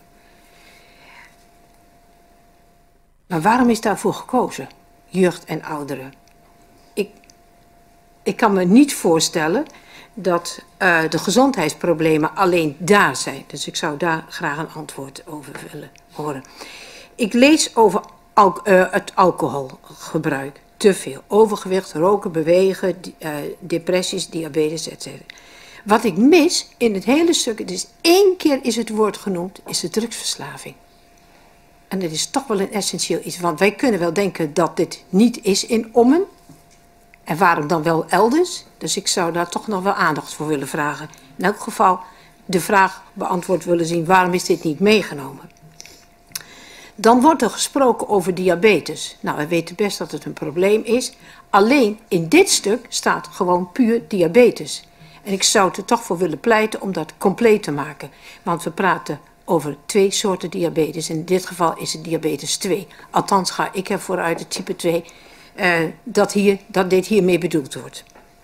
Maar waarom is daarvoor gekozen, jeugd en ouderen? Ik, ik kan me niet voorstellen dat uh, de gezondheidsproblemen alleen daar zijn. Dus ik zou daar graag een antwoord over willen horen. Ik lees over al, uh, het alcoholgebruik. Te veel. Overgewicht, roken, bewegen, uh, depressies, diabetes, et cetera. Wat ik mis in het hele stuk, het is één keer is het woord genoemd, is de drugsverslaving. En dat is toch wel een essentieel iets. Want wij kunnen wel denken dat dit niet is in Ommen. En waarom dan wel elders? Dus ik zou daar toch nog wel aandacht voor willen vragen. In elk geval de vraag beantwoord willen zien, waarom is dit niet meegenomen? Dan wordt er gesproken over diabetes. Nou, we weten best dat het een probleem is. Alleen in dit stuk staat gewoon puur diabetes. En ik zou er toch voor willen pleiten om dat compleet te maken. Want we praten over twee soorten diabetes. In dit geval is het diabetes twee. Althans ga ik ervoor uit, het type twee, uh, dat, hier, dat dit hiermee bedoeld wordt.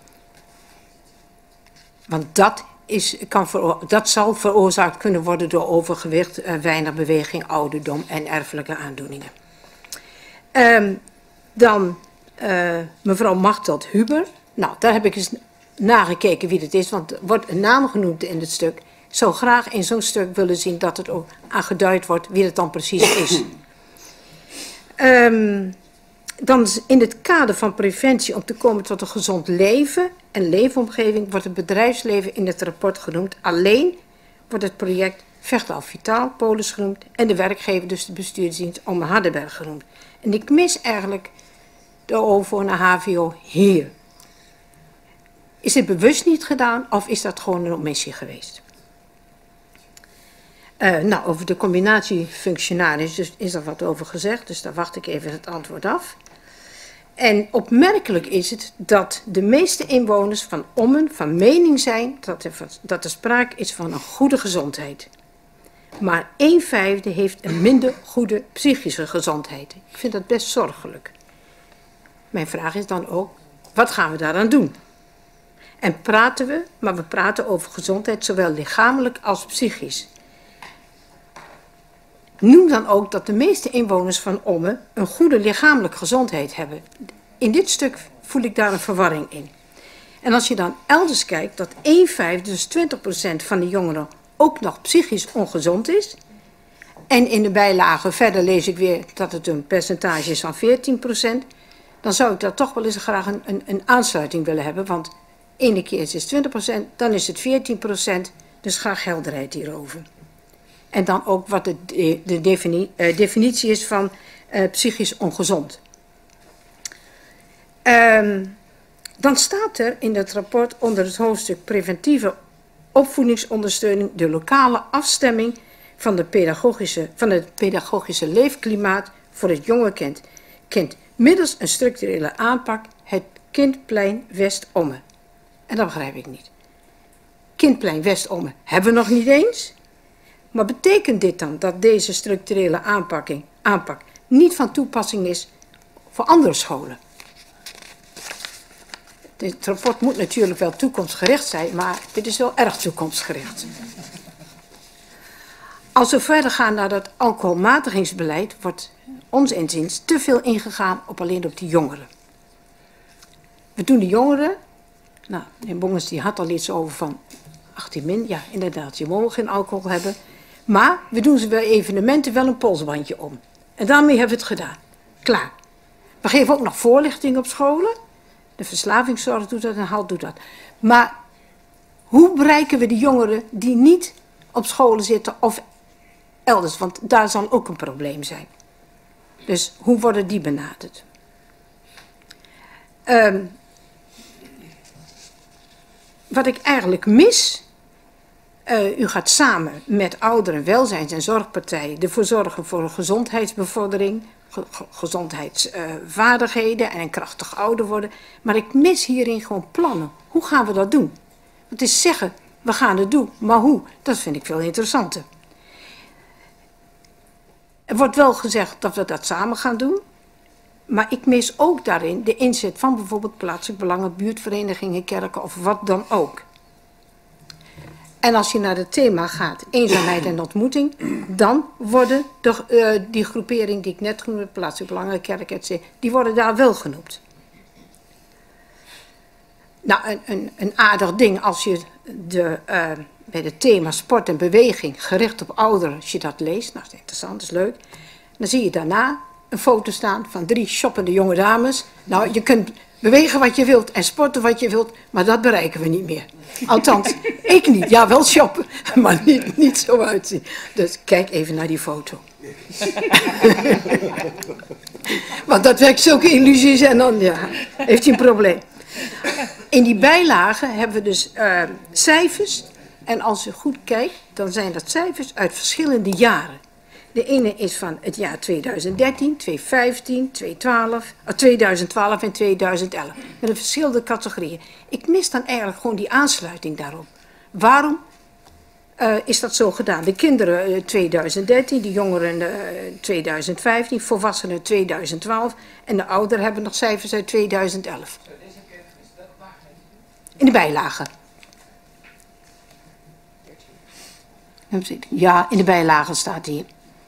Want dat, is, kan vero- dat zal veroorzaakt kunnen worden door overgewicht, uh, weinig beweging, ouderdom en erfelijke aandoeningen. Um, dan uh, mevrouw Machteld Huber. Nou, daar heb ik eens nagekeken wie dit is, want er wordt een naam genoemd in het stuk. Ik zou graag in zo'n stuk willen zien dat het ook aangeduid wordt wie het dan precies is. Um, dan in het kader van preventie om te komen tot een gezond leven en leefomgeving wordt het bedrijfsleven in het rapport genoemd. Alleen wordt het project Vechtdal Vitaal Polis genoemd en de werkgever, dus de bestuursdienst, Ommen Hardenberg genoemd. En ik mis eigenlijk de overvoer naar H V O hier. Is dit bewust niet gedaan of is dat gewoon een omissie geweest? Uh, nou, over de combinatiefunctionaris dus is er wat over gezegd, dus daar wacht ik even het antwoord af. En opmerkelijk is het dat de meeste inwoners van Ommen van mening zijn dat er, dat er sprake is van een goede gezondheid. Maar een vijfde heeft een minder goede psychische gezondheid. Ik vind dat best zorgelijk. Mijn vraag is dan ook, wat gaan we daaraan doen? En praten we, maar we praten over gezondheid zowel lichamelijk als psychisch. Noem dan ook dat de meeste inwoners van Ommen een goede lichamelijke gezondheid hebben. In dit stuk voel ik daar een verwarring in. En als je dan elders kijkt dat een vijfde, dus twintig procent van de jongeren ook nog psychisch ongezond is. En in de bijlage verder lees ik weer dat het een percentage is van veertien procent. Dan zou ik daar toch wel eens graag een, een, een aansluiting willen hebben. Want ene keer is het twintig procent, dan is het veertien procent. Dus graag helderheid hierover. En dan ook wat de, de, de defini, uh, definitie is van uh, psychisch ongezond. Um, dan staat er in het rapport onder het hoofdstuk preventieve opvoedingsondersteuning de lokale afstemming van, de pedagogische, van het pedagogische leefklimaat voor het jonge kind. kind middels een structurele aanpak het Kindplein West-Omme. En dat begrijp ik niet. Kindplein West-Omme hebben we nog niet eens. Maar betekent dit dan dat deze structurele aanpakking, aanpak niet van toepassing is voor andere scholen? Dit rapport moet natuurlijk wel toekomstgericht zijn, maar dit is wel erg toekomstgericht. Als we verder gaan naar dat alcoholmatigingsbeleid, wordt ons inziens te veel ingegaan op alleen op die jongeren. We doen de jongeren, nou, meneer Bongens die had al iets over van achttien min, ja inderdaad, je mag geen alcohol hebben. Maar we doen ze bij evenementen wel een polsbandje om. En daarmee hebben we het gedaan. Klaar. We geven ook nog voorlichting op scholen. De verslavingszorg doet dat en HALT doet dat. Maar hoe bereiken we de jongeren die niet op scholen zitten of elders? Want daar zal ook een probleem zijn. Dus hoe worden die benaderd? Um, wat ik eigenlijk mis... Uh, u gaat samen met ouderen, welzijns- en zorgpartijen ervoor zorgen voor een gezondheidsbevordering, ge ge gezondheidsvaardigheden uh, en een krachtig ouder worden. Maar ik mis hierin gewoon plannen. Hoe gaan we dat doen? Het is zeggen, we gaan het doen, maar hoe? Dat vind ik veel interessanter. Er wordt wel gezegd dat we dat samen gaan doen. Maar ik mis ook daarin de inzet van bijvoorbeeld plaatselijk belangen, buurtverenigingen, kerken of wat dan ook. En als je naar het thema gaat, eenzaamheid en ontmoeting, dan worden de, uh, die groepering die ik net noemde, plaatselijk belangen, kerk, et cetera, die worden daar wel genoemd. Nou, een, een, een aardig ding als je de, uh, bij het thema sport en beweging, gericht op ouderen, als je dat leest, nou, dat is interessant, dat is leuk. Dan zie je daarna een foto staan van drie shoppende jonge dames. Nou, je kunt bewegen wat je wilt en sporten wat je wilt, maar dat bereiken we niet meer. Althans, ik niet. Ja, wel shoppen, maar niet, niet zo uitzien. Dus kijk even naar die foto. Want dat wekt zulke illusies en dan ja, heeft hij een probleem. In die bijlagen hebben we dus uh, cijfers. En als u goed kijkt, dan zijn dat cijfers uit verschillende jaren. De ene is van het jaar tweeduizend dertien, tweeduizend vijftien, tweeduizend twaalf, uh, tweeduizend twaalf en tweeduizend elf. Met een verschillende categorieën. Ik mis dan eigenlijk gewoon die aansluiting daarop. Waarom uh, is dat zo gedaan? De kinderen uh, tweeduizend dertien, de jongeren uh, tweeduizend vijftien, volwassenen tweeduizend twaalf en de ouderen hebben nog cijfers uit tweeduizend elf. In de bijlagen. Ja, in de bijlagen staat hier.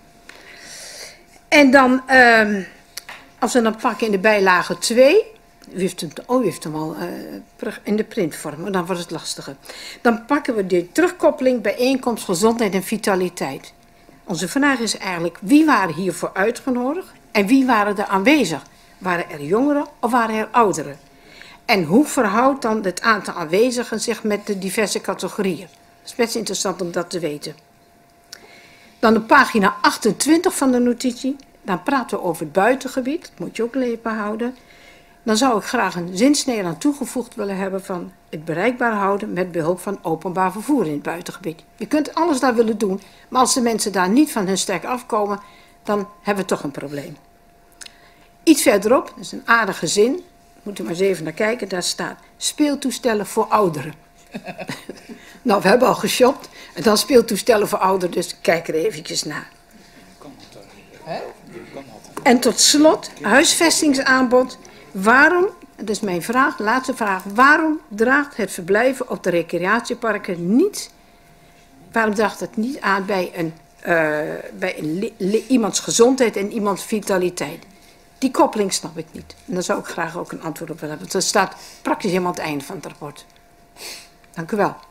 En dan, uh, als we dan pakken in de bijlage twee, u heeft hem, oh, u heeft hem al uh, in de printvorm, dan wordt het lastiger. Dan pakken we de terugkoppeling, bijeenkomst, gezondheid en vitaliteit. Onze vraag is eigenlijk, wie waren hiervoor uitgenodigd en wie waren er aanwezig? Waren er jongeren of waren er ouderen? En hoe verhoudt dan het aantal aanwezigen zich met de diverse categorieën? Het is best interessant om dat te weten. Dan op pagina achtentwintig van de notitie, dan praten we over het buitengebied, dat moet je ook lepen houden. Dan zou ik graag een zinsnede aan toegevoegd willen hebben van het bereikbaar houden met behulp van openbaar vervoer in het buitengebied. Je kunt alles daar willen doen, maar als de mensen daar niet van hun stek afkomen, dan hebben we toch een probleem. Iets verderop, dat is een aardige zin, moet u maar eens even naar kijken, daar staat speeltoestellen voor ouderen. Nou, we hebben al geshopt en dan speeltoestellen voor ouderen, dus kijk er eventjes naar. En tot slot, huisvestingsaanbod. Waarom, dat is mijn vraag, laatste vraag, waarom draagt het verblijven op de recreatieparken niet, waarom draagt het niet aan bij, een, uh, bij een li, iemands gezondheid en iemands vitaliteit? Die koppeling snap ik niet. En daar zou ik graag ook een antwoord op willen hebben. Want dat staat praktisch helemaal aan het einde van het rapport. Dank u wel.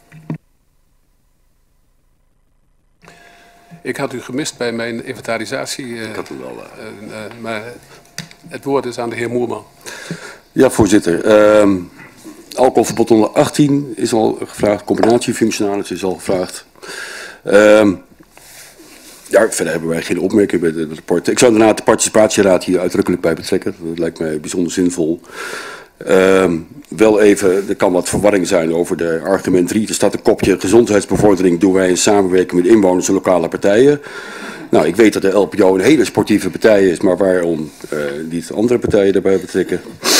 Ik had u gemist bij mijn inventarisatie. Uh, ik had u wel. Uh, uh, maar het woord is aan de heer Moerman. Ja, voorzitter. Uh, alcoholverbod onder achttien is al gevraagd. Combinatiefunctionalis is al gevraagd. Uh, ja, verder hebben wij geen opmerkingen bij het rapport. Ik zou daarna de participatieraad hier uitdrukkelijk bij betrekken. Dat lijkt mij bijzonder zinvol. Uh, wel even, er kan wat verwarring zijn over de argument drie. Er staat een kopje gezondheidsbevordering doen wij in samenwerking met inwoners en lokale partijen. Nou, ik weet dat de L P O een hele sportieve partij is, maar waarom uh, niet andere partijen daarbij betrekken?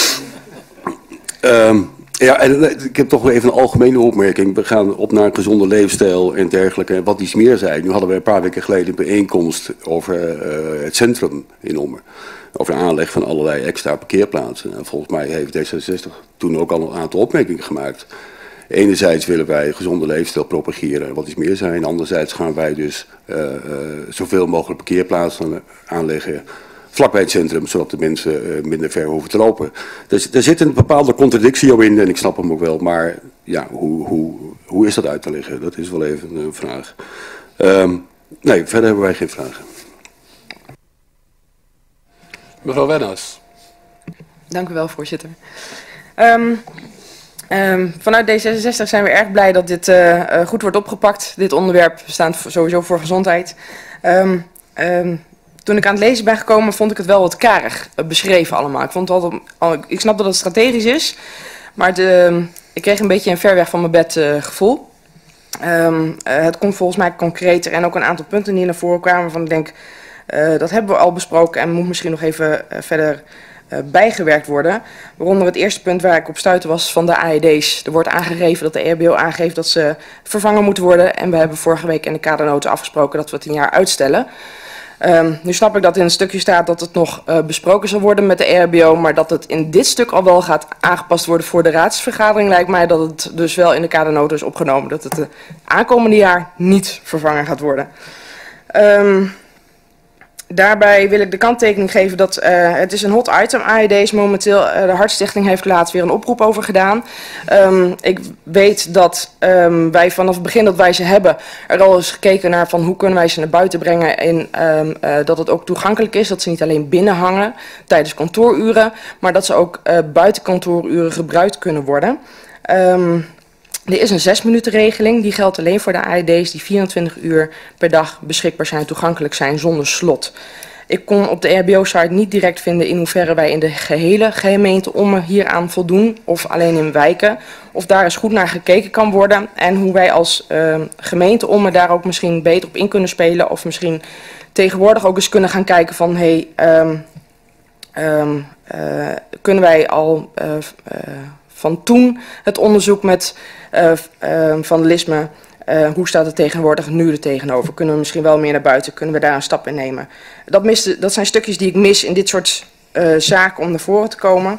Um, ja, en ik heb toch wel even een algemene opmerking. We gaan op naar een gezonde leefstijl en dergelijke. En wat iets meer zei. Nu hadden we een paar weken geleden een bijeenkomst over uh, het centrum in Ommen. Over de aanleg van allerlei extra parkeerplaatsen. En volgens mij heeft D zesenzestig toen ook al een aantal opmerkingen gemaakt. Enerzijds willen wij gezonde leefstijl propageren en wat iets meer zijn. Anderzijds gaan wij dus uh, uh, zoveel mogelijk parkeerplaatsen aanleggen vlakbij het centrum, zodat de mensen uh, minder ver hoeven te lopen. Dus er zit een bepaalde contradictie op in en ik snap hem ook wel. Maar ja, hoe, hoe, hoe is dat uit te leggen? Dat is wel even een vraag. Um, nee, verder hebben wij geen vragen. Mevrouw Wennes. Dank u wel, voorzitter. Um, um, vanuit D zesenzestig zijn we erg blij dat dit uh, uh, goed wordt opgepakt. Dit onderwerp staat sowieso voor gezondheid. Um, um, toen ik aan het lezen ben gekomen, vond ik het wel wat karig uh, beschreven allemaal. Ik, vond het altijd, al, ik snap dat het strategisch is, maar de, uh, ik kreeg een beetje een ver weg van mijn bed uh, gevoel. Um, uh, het komt volgens mij concreter en ook een aantal punten die naar voren kwamen waarvan ik denk, uh, dat hebben we al besproken en moet misschien nog even uh, verder uh, bijgewerkt worden. Waaronder het eerste punt waar ik op stuitte was van de A E D's. Er wordt aangegeven dat de E H B O aangeeft dat ze vervangen moeten worden en we hebben vorige week in de kadernoten afgesproken dat we het een jaar uitstellen. Um, nu snap ik dat in een stukje staat dat het nog uh, besproken zal worden met de E H B O, maar dat het in dit stuk al wel gaat aangepast worden voor de raadsvergadering, lijkt mij dat het dus wel in de kadernoten is opgenomen, dat het de aankomende jaar niet vervangen gaat worden. Um, Daarbij wil ik de kanttekening geven dat uh, het is een hot item, A E D's momenteel. Uh, de Hartstichting heeft laatst weer een oproep over gedaan. Um, ik weet dat um, wij vanaf het begin dat wij ze hebben er al eens gekeken naar van hoe kunnen wij ze naar buiten brengen. En um, uh, dat het ook toegankelijk is, dat ze niet alleen binnen hangen tijdens kantooruren, maar dat ze ook uh, buiten kantooruren gebruikt kunnen worden. Um, Er is een zes minuten regeling, die geldt alleen voor de A E D's die vierentwintig uur per dag beschikbaar zijn, toegankelijk zijn zonder slot. Ik kon op de E H B O-site niet direct vinden in hoeverre wij in de gehele gemeente Ommen hieraan voldoen, of alleen in wijken, of daar eens goed naar gekeken kan worden en hoe wij als uh, gemeente Ommen daar ook misschien beter op in kunnen spelen, of misschien tegenwoordig ook eens kunnen gaan kijken van, hé, hey, um, um, uh, kunnen wij al uh, uh, van toen het onderzoek met uh, uh, vandalisme, uh, hoe staat het tegenwoordig nu er tegenover? Kunnen we misschien wel meer naar buiten? Kunnen we daar een stap in nemen? Dat, miste, dat zijn stukjes die ik mis in dit soort uh, zaken om naar voren te komen.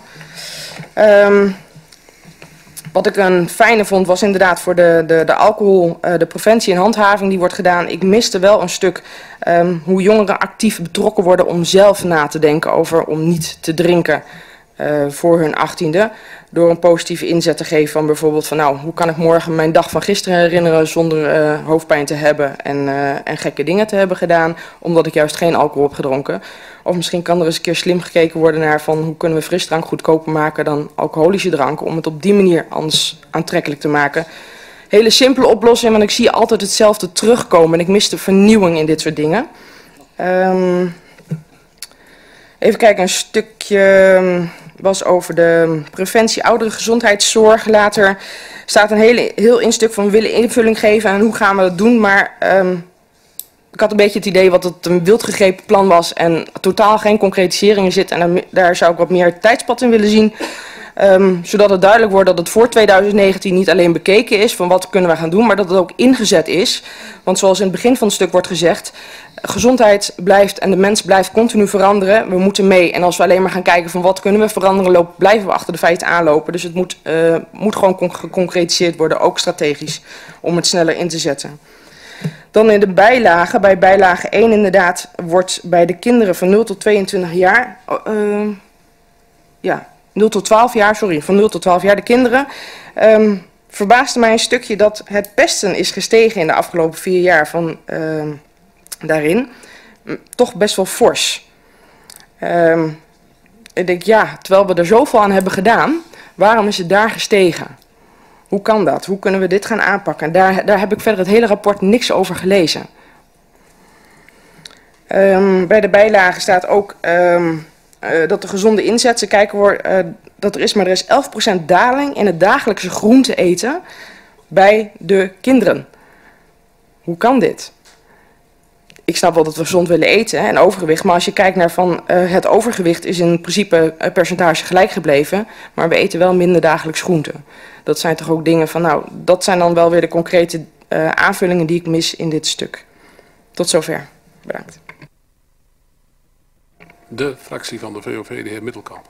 Um, wat ik een fijne vond was inderdaad voor de, de, de alcohol, uh, de preventie en handhaving die wordt gedaan. Ik miste wel een stuk um, hoe jongeren actief betrokken worden om zelf na te denken over om niet te drinken uh, voor hun achttiende. Door een positieve inzet te geven van bijvoorbeeld van nou, hoe kan ik morgen mijn dag van gisteren herinneren zonder uh, hoofdpijn te hebben en, uh, en gekke dingen te hebben gedaan, omdat ik juist geen alcohol heb gedronken. Of misschien kan er eens een keer slim gekeken worden naar van hoe kunnen we frisdrank goedkoper maken dan alcoholische dranken, om het op die manier anders aantrekkelijk te maken. Hele simpele oplossing, want ik zie altijd hetzelfde terugkomen en ik mis de vernieuwing in dit soort dingen. Um, even kijken, een stukje was over de preventie ouderengezondheidszorg. Later staat een hele, heel in stuk van we willen invulling geven en hoe gaan we dat doen. Maar um, ik had een beetje het idee wat het een wildgegrepen plan was en totaal geen concretisering in zit. En dan, daar zou ik wat meer tijdspad in willen zien. Um, zodat het duidelijk wordt dat het voor tweeduizend negentien niet alleen bekeken is van wat kunnen we gaan doen, maar dat het ook ingezet is. Want zoals in het begin van het stuk wordt gezegd, gezondheid blijft en de mens blijft continu veranderen. We moeten mee en als we alleen maar gaan kijken van wat kunnen we veranderen, lopen, blijven we achter de feiten aanlopen. Dus het moet, uh, moet gewoon con geconcretiseerd worden, ook strategisch, om het sneller in te zetten. Dan in de bijlage, bij bijlage één inderdaad, wordt bij de kinderen van nul tot tweeëntwintig jaar, uh, ja, nul tot twaalf jaar, sorry, van nul tot twaalf jaar de kinderen, um, verbaasde mij een stukje dat het pesten is gestegen in de afgelopen vier jaar van uh, daarin. Toch best wel fors. Um, ik denk, ja, terwijl we er zoveel aan hebben gedaan, waarom is het daar gestegen? Hoe kan dat? Hoe kunnen we dit gaan aanpakken? Daar, daar heb ik verder het hele rapport niks over gelezen. Um, bij de bijlage staat ook um, uh, dat de gezonde inzet, ze kijken hoor, uh, dat er is, maar er is elf procent daling in het dagelijkse groente eten bij de kinderen. Hoe kan dit? Ik snap wel dat we gezond willen eten hè, en overgewicht, maar als je kijkt naar van uh, het overgewicht is in principe uh, percentage gelijk gebleven, maar we eten wel minder dagelijks groente. Dat zijn toch ook dingen van, nou, dat zijn dan wel weer de concrete uh, aanvullingen die ik mis in dit stuk. Tot zover. Bedankt. De fractie van de V O V, de heer Middelkamp.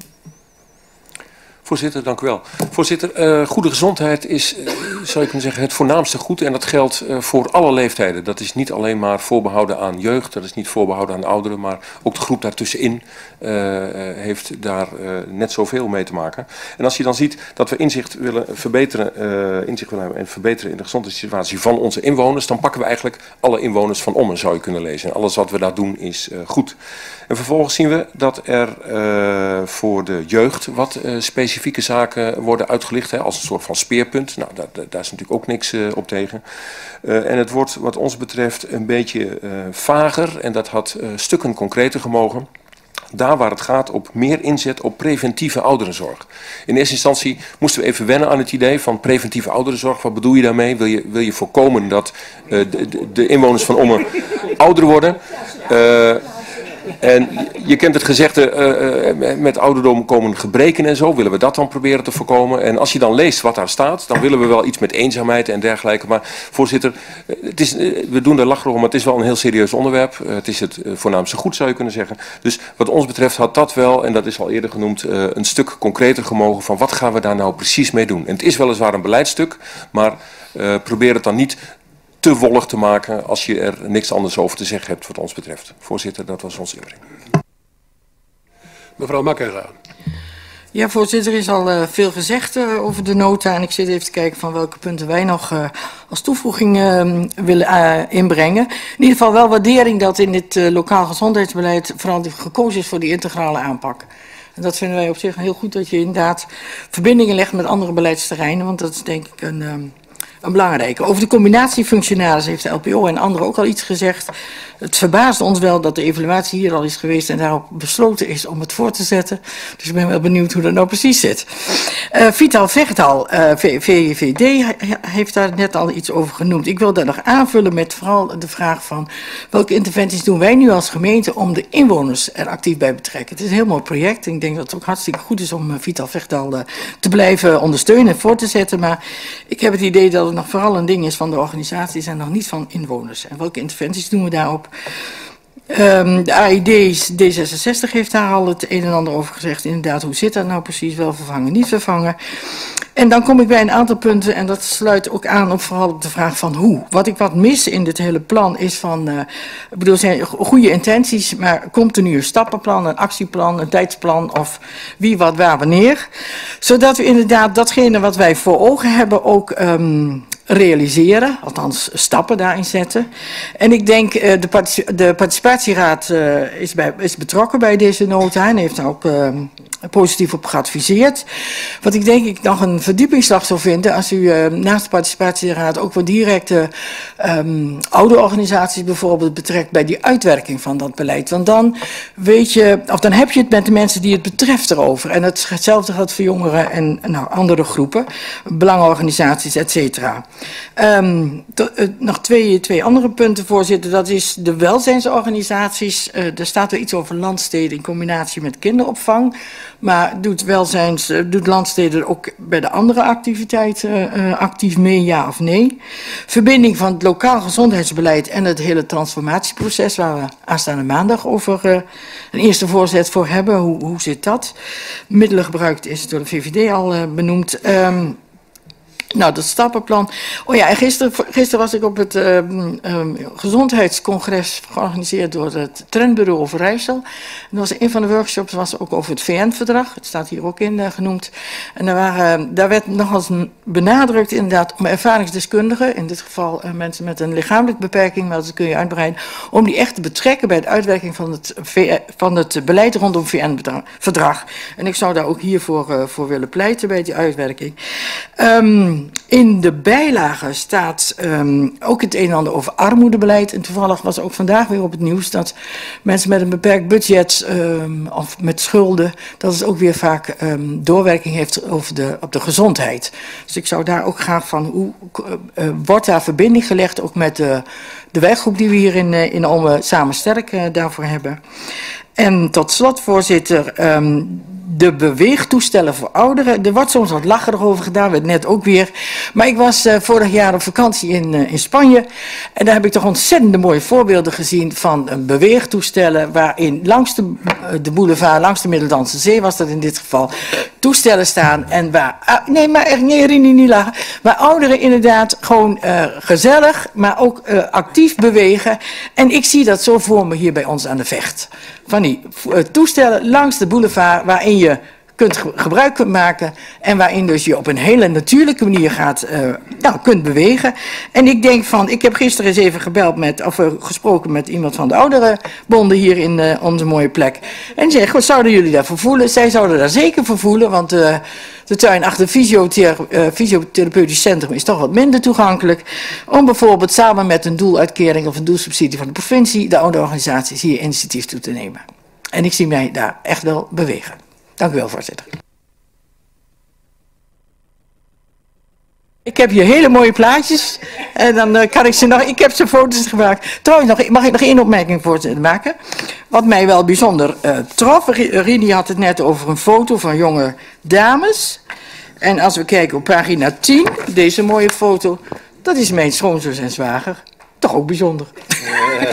Voorzitter, dank u wel. Voorzitter, uh, goede gezondheid is, uh, zou ik kunnen zeggen, het voornaamste goed. En dat geldt uh, voor alle leeftijden. Dat is niet alleen maar voorbehouden aan jeugd, dat is niet voorbehouden aan ouderen, maar ook de groep daartussenin uh, uh, heeft daar uh, net zoveel mee te maken. En als je dan ziet dat we inzicht willen verbeteren, uh, inzicht willen hebben en verbeteren in de gezondheidssituatie van onze inwoners, dan pakken we eigenlijk alle inwoners van Ommen, zou je kunnen lezen. En alles wat we daar doen is uh, goed. En vervolgens zien we dat er uh, voor de jeugd wat uh, specifieke zaken worden uitgelicht, hè, als een soort van speerpunt. Nou, daar, daar is natuurlijk ook niks uh, op tegen. Uh, en het wordt wat ons betreft een beetje uh, vager en dat had uh, stukken concreter gemogen. Daar waar het gaat op meer inzet op preventieve ouderenzorg. In eerste instantie moesten we even wennen aan het idee van preventieve ouderenzorg. Wat bedoel je daarmee? Wil je, wil je voorkomen dat uh, de, de, de inwoners van Ommen ouder worden? Uh, En je kent het gezegde, uh, met ouderdom komen gebreken en zo. Willen we dat dan proberen te voorkomen? En als je dan leest wat daar staat, dan willen we wel iets met eenzaamheid en dergelijke. Maar voorzitter, het is, we doen er lachen om, maar het is wel een heel serieus onderwerp. Uh, het is het voornaamste goed, zou je kunnen zeggen. Dus wat ons betreft had dat wel, en dat is al eerder genoemd, uh, een stuk concreter gemogen van wat gaan we daar nou precies mee doen. En het is weliswaar een beleidstuk, maar uh, probeer het dan niet te wollig te maken als je er niks anders over te zeggen hebt wat ons betreft. Voorzitter, dat was onze inbreng. Mevrouw Makkenga. Ja, voorzitter, er is al uh, veel gezegd uh, over de nota en ik zit even te kijken van welke punten wij nog uh, als toevoeging uh, willen uh, inbrengen. In ieder geval wel waardering dat in dit uh, lokaal gezondheidsbeleid vooral gekozen is voor die integrale aanpak. En dat vinden wij op zich heel goed, dat je inderdaad verbindingen legt met andere beleidsterreinen, want dat is denk ik een... Um, Een belangrijke. Over de combinatiefunctionaris heeft de L P O en anderen ook al iets gezegd. Het verbaast ons wel dat de evaluatie hier al is geweest en daarop besloten is om het voor te zetten. Dus ik ben wel benieuwd hoe dat nou precies zit. Uh, Vital Vechtal, uh, V V D, heeft daar net al iets over genoemd. Ik wil daar nog aanvullen met vooral de vraag van welke interventies doen wij nu als gemeente om de inwoners er actief bij te betrekken. Het is een heel mooi project en ik denk dat het ook hartstikke goed is om uh, Vital Vechtal uh, te blijven ondersteunen en voor te zetten. Maar ik heb het idee dat het nog vooral een ding is van de organisaties en nog niet van inwoners. En welke interventies doen we daarop? Um, de A I D, D zesenzestig heeft daar al het een en ander over gezegd. Inderdaad, hoe zit dat nou precies? Wel vervangen, niet vervangen. En dan kom ik bij een aantal punten en dat sluit ook aan op vooral op de vraag van hoe. Wat ik wat mis in dit hele plan is van, uh, ik bedoel, zijn goede intenties, maar komt er nu een stappenplan, een actieplan, een tijdsplan of wie, wat, waar, wanneer. Zodat we inderdaad datgene wat wij voor ogen hebben ook um, realiseren, althans stappen daarin zetten. En ik denk, uh, de, particip de participatieraad uh, is, bij, is betrokken bij deze nota en heeft daar ook uh, positief op geadviseerd. Wat ik denk ik nog een verdiepingsslag zou vinden als u uh, naast de participatieraad ook wat directe um, oude organisaties bijvoorbeeld betrekt bij die uitwerking van dat beleid. Want dan weet je, of dan heb je het met de mensen die het betreft erover. En het, hetzelfde geldt voor jongeren en nou, andere groepen, belangenorganisaties, et cetera. Um, to, uh, nog twee, twee andere punten, voorzitter. Dat is de welzijnsorganisaties. Uh, er staat er iets over landsteden in combinatie met kinderopvang. Maar doet, welzijns, uh, doet landsteden ook bij de andere activiteiten uh, actief mee, ja of nee? Verbinding van het lokaal gezondheidsbeleid en het hele transformatieproces, waar we aanstaande maandag over uh, een eerste voorzet voor hebben. Hoe, hoe zit dat? Middelen gebruikt is door de V V D al uh, benoemd. Um, Nou, dat stappenplan. Oh ja, en gisteren, gisteren was ik op het uh, um, gezondheidscongres georganiseerd door het Trendbureau Overijssel. En was een van de workshops was ook over het V N-verdrag. Het staat hier ook in uh, genoemd. En daar, waren, daar werd nog eens benadrukt inderdaad om ervaringsdeskundigen, in dit geval uh, mensen met een lichamelijke beperking, maar dat kun je uitbreiden, om die echt te betrekken bij de uitwerking van het, v van het beleid rondom het V N-verdrag. En ik zou daar ook hiervoor uh, voor willen pleiten bij die uitwerking. Um, in de bijlage staat um, ook het een en ander over armoedebeleid. En toevallig was ook vandaag weer op het nieuws dat mensen met een beperkt budget um, of met schulden, dat het ook weer vaak um, doorwerking heeft over de, op de gezondheid. Dus ik zou daar ook graag van, hoe uh, wordt daar verbinding gelegd ook met de, de werkgroep die we hier in, uh, in Ome Samen Sterk uh, daarvoor hebben. En tot slot, voorzitter, um, de beweegtoestellen voor ouderen. Er wordt soms wat lacherig over gedaan, werd net ook weer. Maar ik was uh, vorig jaar op vakantie in, uh, in Spanje. En daar heb ik toch ontzettende mooie voorbeelden gezien van uh, beweegtoestellen. Waarin langs de, uh, de boulevard, langs de Middellandse Zee was dat in dit geval, toestellen staan. En waar, uh, nee, maar echt, nee, Rini, niet lachen. Waar ouderen inderdaad gewoon uh, gezellig, maar ook uh, actief bewegen. En ik zie dat zo voor me hier bij ons aan de Vecht. Van die uh, toestellen langs de boulevard waarin je kunt ge gebruik kunt maken en waarin dus je op een hele natuurlijke manier gaat, uh, nou, kunt bewegen. En ik denk van, ik heb gisteren eens even gebeld met, of uh, gesproken met iemand van de ouderenbonden hier in uh, onze mooie plek. En die zei, wat zouden jullie daarvoor voelen? Zij zouden daar zeker voor voelen, want uh, de tuin achter het fysiothera uh, fysiotherapeutisch centrum is toch wat minder toegankelijk. Om bijvoorbeeld samen met een doeluitkering of een doelsubsidie van de provincie de ouderorganisaties hier initiatief toe te nemen. En ik zie mij daar echt wel bewegen. Dank u wel, voorzitter. Ik heb hier hele mooie plaatjes en dan uh, kan ik ze nog, ik heb ze foto's gemaakt. Trouwens, nog, mag ik nog één opmerking voor maken? Wat mij wel bijzonder uh, trof, Rini had het net over een foto van jonge dames. En als we kijken op pagina tien, deze mooie foto, dat is mijn schoonzus en zwager. Toch ook bijzonder. Uh.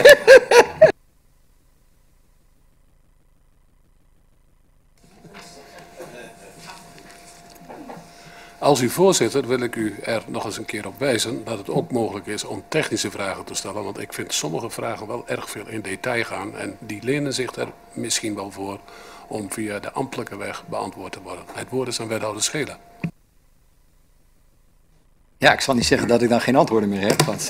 Als u voorzitter wil ik u er nog eens een keer op wijzen dat het ook mogelijk is om technische vragen te stellen. Want ik vind sommige vragen wel erg veel in detail gaan en die lenen zich er misschien wel voor om via de ambtelijke weg beantwoord te worden. Het woord is aan wethouder Schelen. Ja, ik zal niet zeggen dat ik dan geen antwoorden meer heb, want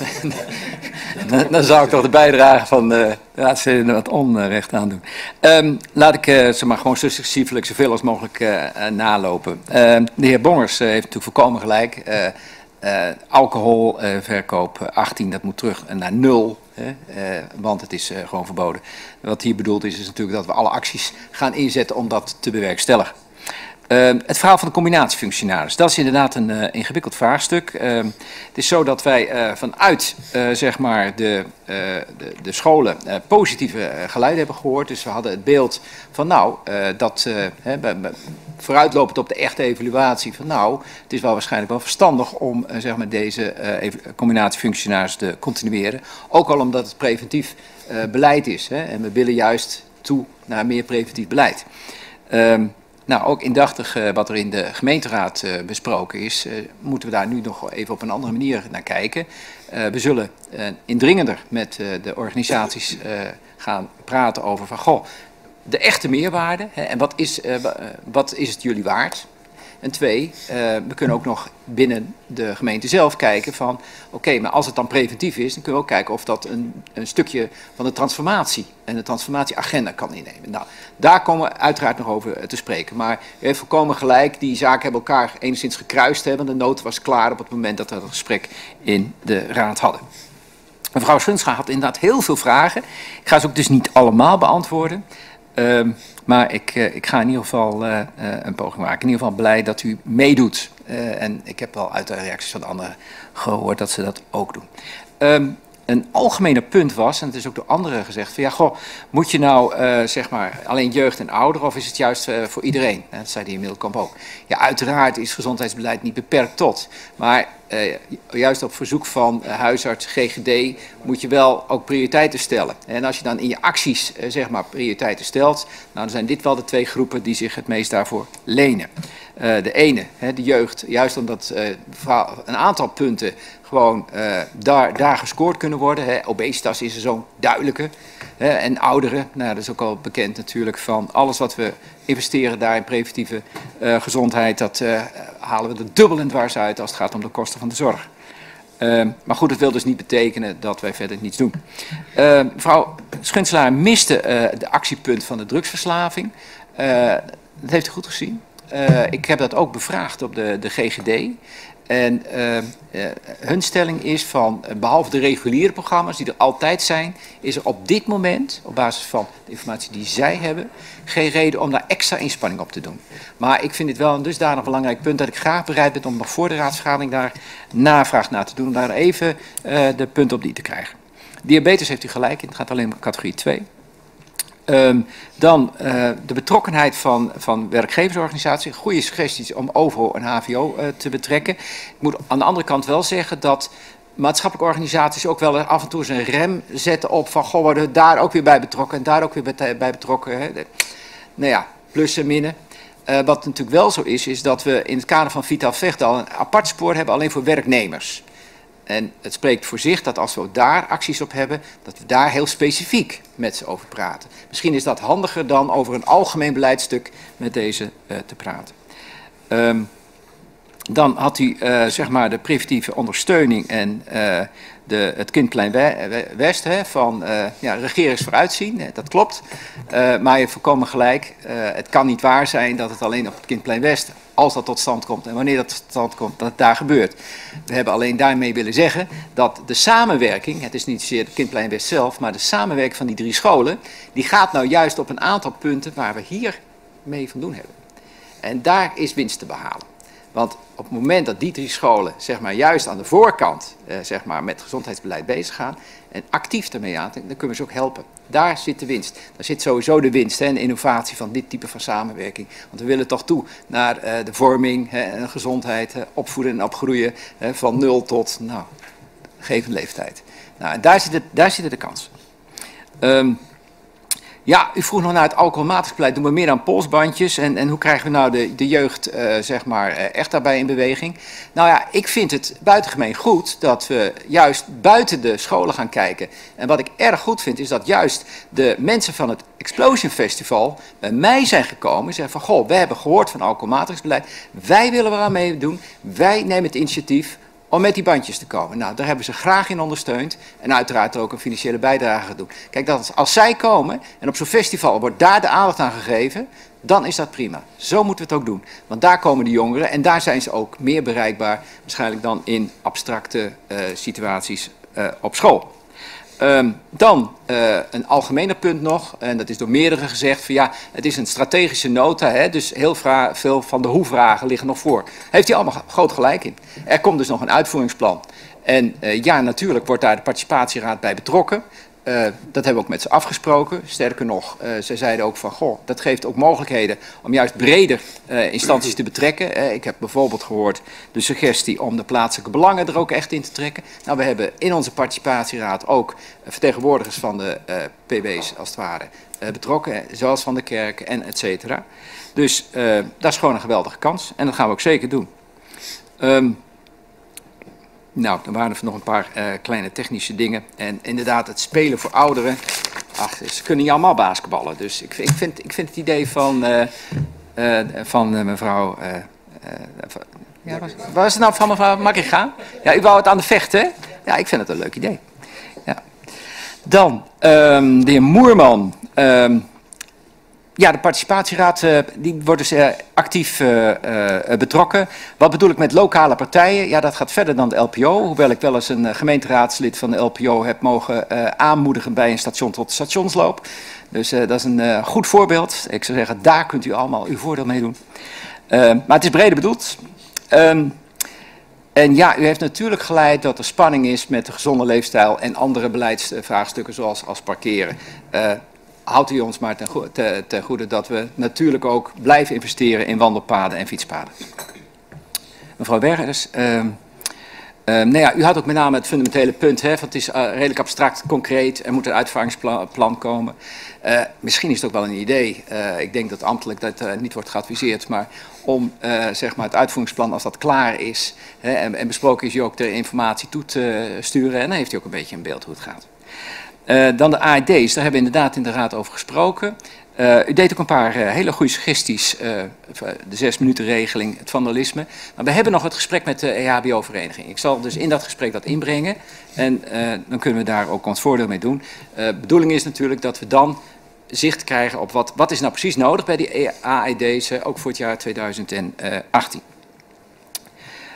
dan, dan zou ik toch de bijdrage van de raadsleden wat onrecht aan doen. Um, laat ik uh, zeg maar, gewoon successievelijk zoveel als mogelijk uh, uh, nalopen. Uh, de heer Bongers uh, heeft natuurlijk volkomen gelijk. Uh, uh, alcoholverkoop uh, achttien, dat moet terug naar nul. Hè, uh, want het is uh, gewoon verboden. Wat hier bedoeld is, is natuurlijk dat we alle acties gaan inzetten om dat te bewerkstelligen. Uh, het verhaal van de combinatiefunctionaris, dat is inderdaad een uh, ingewikkeld vraagstuk. Uh, het is zo dat wij uh, vanuit uh, zeg maar de, uh, de, de scholen uh, positieve uh, geluiden hebben gehoord. Dus we hadden het beeld van nou, uh, dat uh, hè, vooruitlopend op de echte evaluatie van nou, het is wel waarschijnlijk wel verstandig om uh, zeg maar deze uh, combinatiefunctionaris te continueren. Ook al omdat het preventief uh, beleid is. Hè, en we willen juist toe naar meer preventief beleid. Uh, Nou, ook indachtig uh, wat er in de gemeenteraad uh, besproken is, uh, moeten we daar nu nog even op een andere manier naar kijken. Uh, we zullen uh, indringender met uh, de organisaties uh, gaan praten over van, goh, de echte meerwaarde, hè, en wat is, uh, wat is het jullie waard? En twee, uh, we kunnen ook nog binnen de gemeente zelf kijken van, oké, okay, maar als het dan preventief is, dan kunnen we ook kijken of dat een, een stukje van de transformatie en de transformatieagenda kan innemen. Nou, daar komen we uiteraard nog over te spreken. Maar u heeft volkomen gelijk, die zaken hebben elkaar enigszins gekruist hebben. De nood was klaar op het moment dat we het gesprek in de raad hadden. Mevrouw Schunstra had inderdaad heel veel vragen. Ik ga ze ook dus niet allemaal beantwoorden. Um, maar ik, uh, ik ga in ieder geval uh, uh, een poging maken. In ieder geval blij dat u meedoet. Uh, en ik heb wel uit de reacties van anderen gehoord dat ze dat ook doen. Um, een algemener punt was, en het is ook door anderen gezegd, van ja, goh, moet je nou uh, zeg maar alleen jeugd en ouderen of is het juist uh, voor iedereen? Dat zei de heer Middelkamp ook. Ja, uiteraard is gezondheidsbeleid niet beperkt tot, maar uh, juist op verzoek van uh, huisarts, G G D, moet je wel ook prioriteiten stellen. En als je dan in je acties uh, zeg maar prioriteiten stelt, nou, dan zijn dit wel de twee groepen die zich het meest daarvoor lenen. Uh, de ene, hè, de jeugd, juist omdat uh, een aantal punten gewoon uh, daar, daar gescoord kunnen worden. Hè. Obesitas is er zo'n duidelijke. Hè. En ouderen, nou, dat is ook al bekend natuurlijk van alles wat we investeren daar in preventieve uh, gezondheid. Dat uh, halen we er dubbel en dwars uit als het gaat om de kosten van de zorg. Uh, maar goed, dat wil dus niet betekenen dat wij verder niets doen. Uh, mevrouw Schunselaar miste uh, de actiepunt van de drugsverslaving. Uh, dat heeft u goed gezien. Uh, ik heb dat ook bevraagd op de, de G G D. En uh, uh, hun stelling is van, uh, behalve de reguliere programma's die er altijd zijn, is er op dit moment, op basis van de informatie die zij hebben, geen reden om daar extra inspanning op te doen. Maar ik vind dit wel een dusdanig belangrijk punt dat ik graag bereid ben om nog voor de raadsvergadering daar navraag naar te doen, om daar even uh, de punt op die te krijgen. Diabetes heeft u gelijk in, het gaat alleen om categorie twee. Um, dan uh, de betrokkenheid van, van werkgeversorganisaties. Goede suggesties om O V O en H V O uh, te betrekken. Ik moet aan de andere kant wel zeggen dat maatschappelijke organisaties ook wel af en toe eens een rem zetten op van, goh, worden we daar ook weer bij betrokken en daar ook weer bij, bij betrokken. Hè. De, nou ja, plus en minnen. Uh, wat natuurlijk wel zo is, is dat we in het kader van Vitaal Vechtdal een apart spoor hebben alleen voor werknemers. En het spreekt voor zich dat als we daar acties op hebben, dat we daar heel specifiek met ze over praten. Misschien is dat handiger dan over een algemeen beleidstuk met deze uh, te praten. Um, dan had u uh, zeg maar de preventieve ondersteuning en uh, de, het Kindplein West hè, van uh, ja, regeren is vooruitzien. Dat klopt. Uh, maar je hebt volkomen gelijk. Uh, het kan niet waar zijn dat het alleen op het Kindplein West, als dat tot stand komt en wanneer dat tot stand komt, dat het daar gebeurt. We hebben alleen daarmee willen zeggen dat de samenwerking, het is niet zozeer het Kindplein West zelf, maar de samenwerking van die drie scholen, die gaat nou juist op een aantal punten waar we hier mee van doen hebben. En daar is winst te behalen. Want op het moment dat die drie scholen zeg maar, juist aan de voorkant eh, zeg maar, met gezondheidsbeleid bezig gaan en actief ermee aan, dan kunnen we ze ook helpen. Daar zit de winst. Daar zit sowieso de winst hè, en de innovatie van dit type van samenwerking. Want we willen toch toe naar uh, de vorming hè, en gezondheid, hè, opvoeden en opgroeien hè, van nul tot nou, gevende leeftijd. Nou, en daar zitten daar zit de kansen. Um, Ja, u vroeg nog naar het alcoholmatig beleid. Doen we meer aan polsbandjes? En, en hoe krijgen we nou de, de jeugd uh, zeg maar, uh, echt daarbij in beweging? Nou ja, ik vind het buitengemeen goed dat we juist buiten de scholen gaan kijken. En wat ik erg goed vind is dat juist de mensen van het Explosion Festival bij mij zijn gekomen. En zeggen van, goh, we hebben gehoord van alcoholmatig beleid. Wij willen er aan meedoen. Wij nemen het initiatief om met die bandjes te komen. Nou, daar hebben ze graag in ondersteund. En uiteraard ook een financiële bijdrage doen. Kijk, dat als zij komen en op zo'n festival wordt daar de aandacht aan gegeven, dan is dat prima. Zo moeten we het ook doen. Want daar komen de jongeren en daar zijn ze ook meer bereikbaar, waarschijnlijk dan in abstracte uh, situaties uh, op school. Um, dan uh, een algemener punt nog, en dat is door meerdere gezegd, van ja, het is een strategische nota, hè, dus heel veel van de hoe-vragen liggen nog voor. Heeft hij allemaal groot gelijk in. Er komt dus nog een uitvoeringsplan. En uh, ja, natuurlijk wordt daar de participatieraad bij betrokken. Uh, dat hebben we ook met ze afgesproken. Sterker nog, uh, ze zeiden ook van, goh, dat geeft ook mogelijkheden om juist breder uh, instanties te betrekken. Uh, ik heb bijvoorbeeld gehoord de suggestie om de plaatselijke belangen er ook echt in te trekken. Nou, we hebben in onze participatieraad ook uh, vertegenwoordigers van de uh, P B's, als het ware, uh, betrokken, zoals van de kerk en et cetera. Dus uh, dat is gewoon een geweldige kans en dat gaan we ook zeker doen. Um, Nou, dan waren er nog een paar uh, kleine technische dingen. En inderdaad, het spelen voor ouderen. Ach, ze kunnen niet allemaal basketballen. Dus ik, ik, vind, ik vind het idee van, uh, uh, van uh, mevrouw... Uh, uh, ja, was, was het nou van mevrouw Makkinga? Ja, u wou het aan de vechten, hè? Ja, ik vind het een leuk idee. Ja. Dan, um, de heer Moerman... Um, Ja, de participatieraad uh, die wordt dus uh, actief uh, uh, betrokken. Wat bedoel ik met lokale partijen? Ja, dat gaat verder dan de L P O. Hoewel ik wel eens een uh, gemeenteraadslid van de L P O heb mogen uh, aanmoedigen bij een station tot stationsloop. Dus uh, dat is een uh, goed voorbeeld. Ik zou zeggen, daar kunt u allemaal uw voordeel mee doen. Uh, maar het is breder bedoeld. Um, en ja, u heeft natuurlijk geleid dat er spanning is met de gezonde leefstijl en andere beleidsvraagstukken zoals als parkeren. Uh, Houdt u ons maar ten, go te, ten goede dat we natuurlijk ook blijven investeren in wandelpaden en fietspaden. Mevrouw Bergers, uh, uh, nou ja, u had ook met name het fundamentele punt, hè, want het is uh, redelijk abstract, concreet, er moet een uitvaringsplan komen. Uh, misschien is het ook wel een idee, uh, ik denk dat ambtelijk dat uh, niet wordt geadviseerd, maar om uh, zeg maar het uitvoeringsplan, als dat klaar is, hè, en, en besproken is, u ook de informatie toe te sturen en dan heeft u ook een beetje een beeld hoe het gaat. Uh, dan de A E D's, daar hebben we inderdaad in de raad over gesproken. Uh, u deed ook een paar uh, hele goede suggesties, uh, de zes minuten regeling, het vandalisme. Maar we hebben nog het gesprek met de E H B O-vereniging. Ik zal dus in dat gesprek dat inbrengen en uh, dan kunnen we daar ook ons voordeel mee doen. De uh, bedoeling is natuurlijk dat we dan zicht krijgen op wat, wat is nou precies nodig bij die A E D's, uh, ook voor het jaar tweeduizend achttien.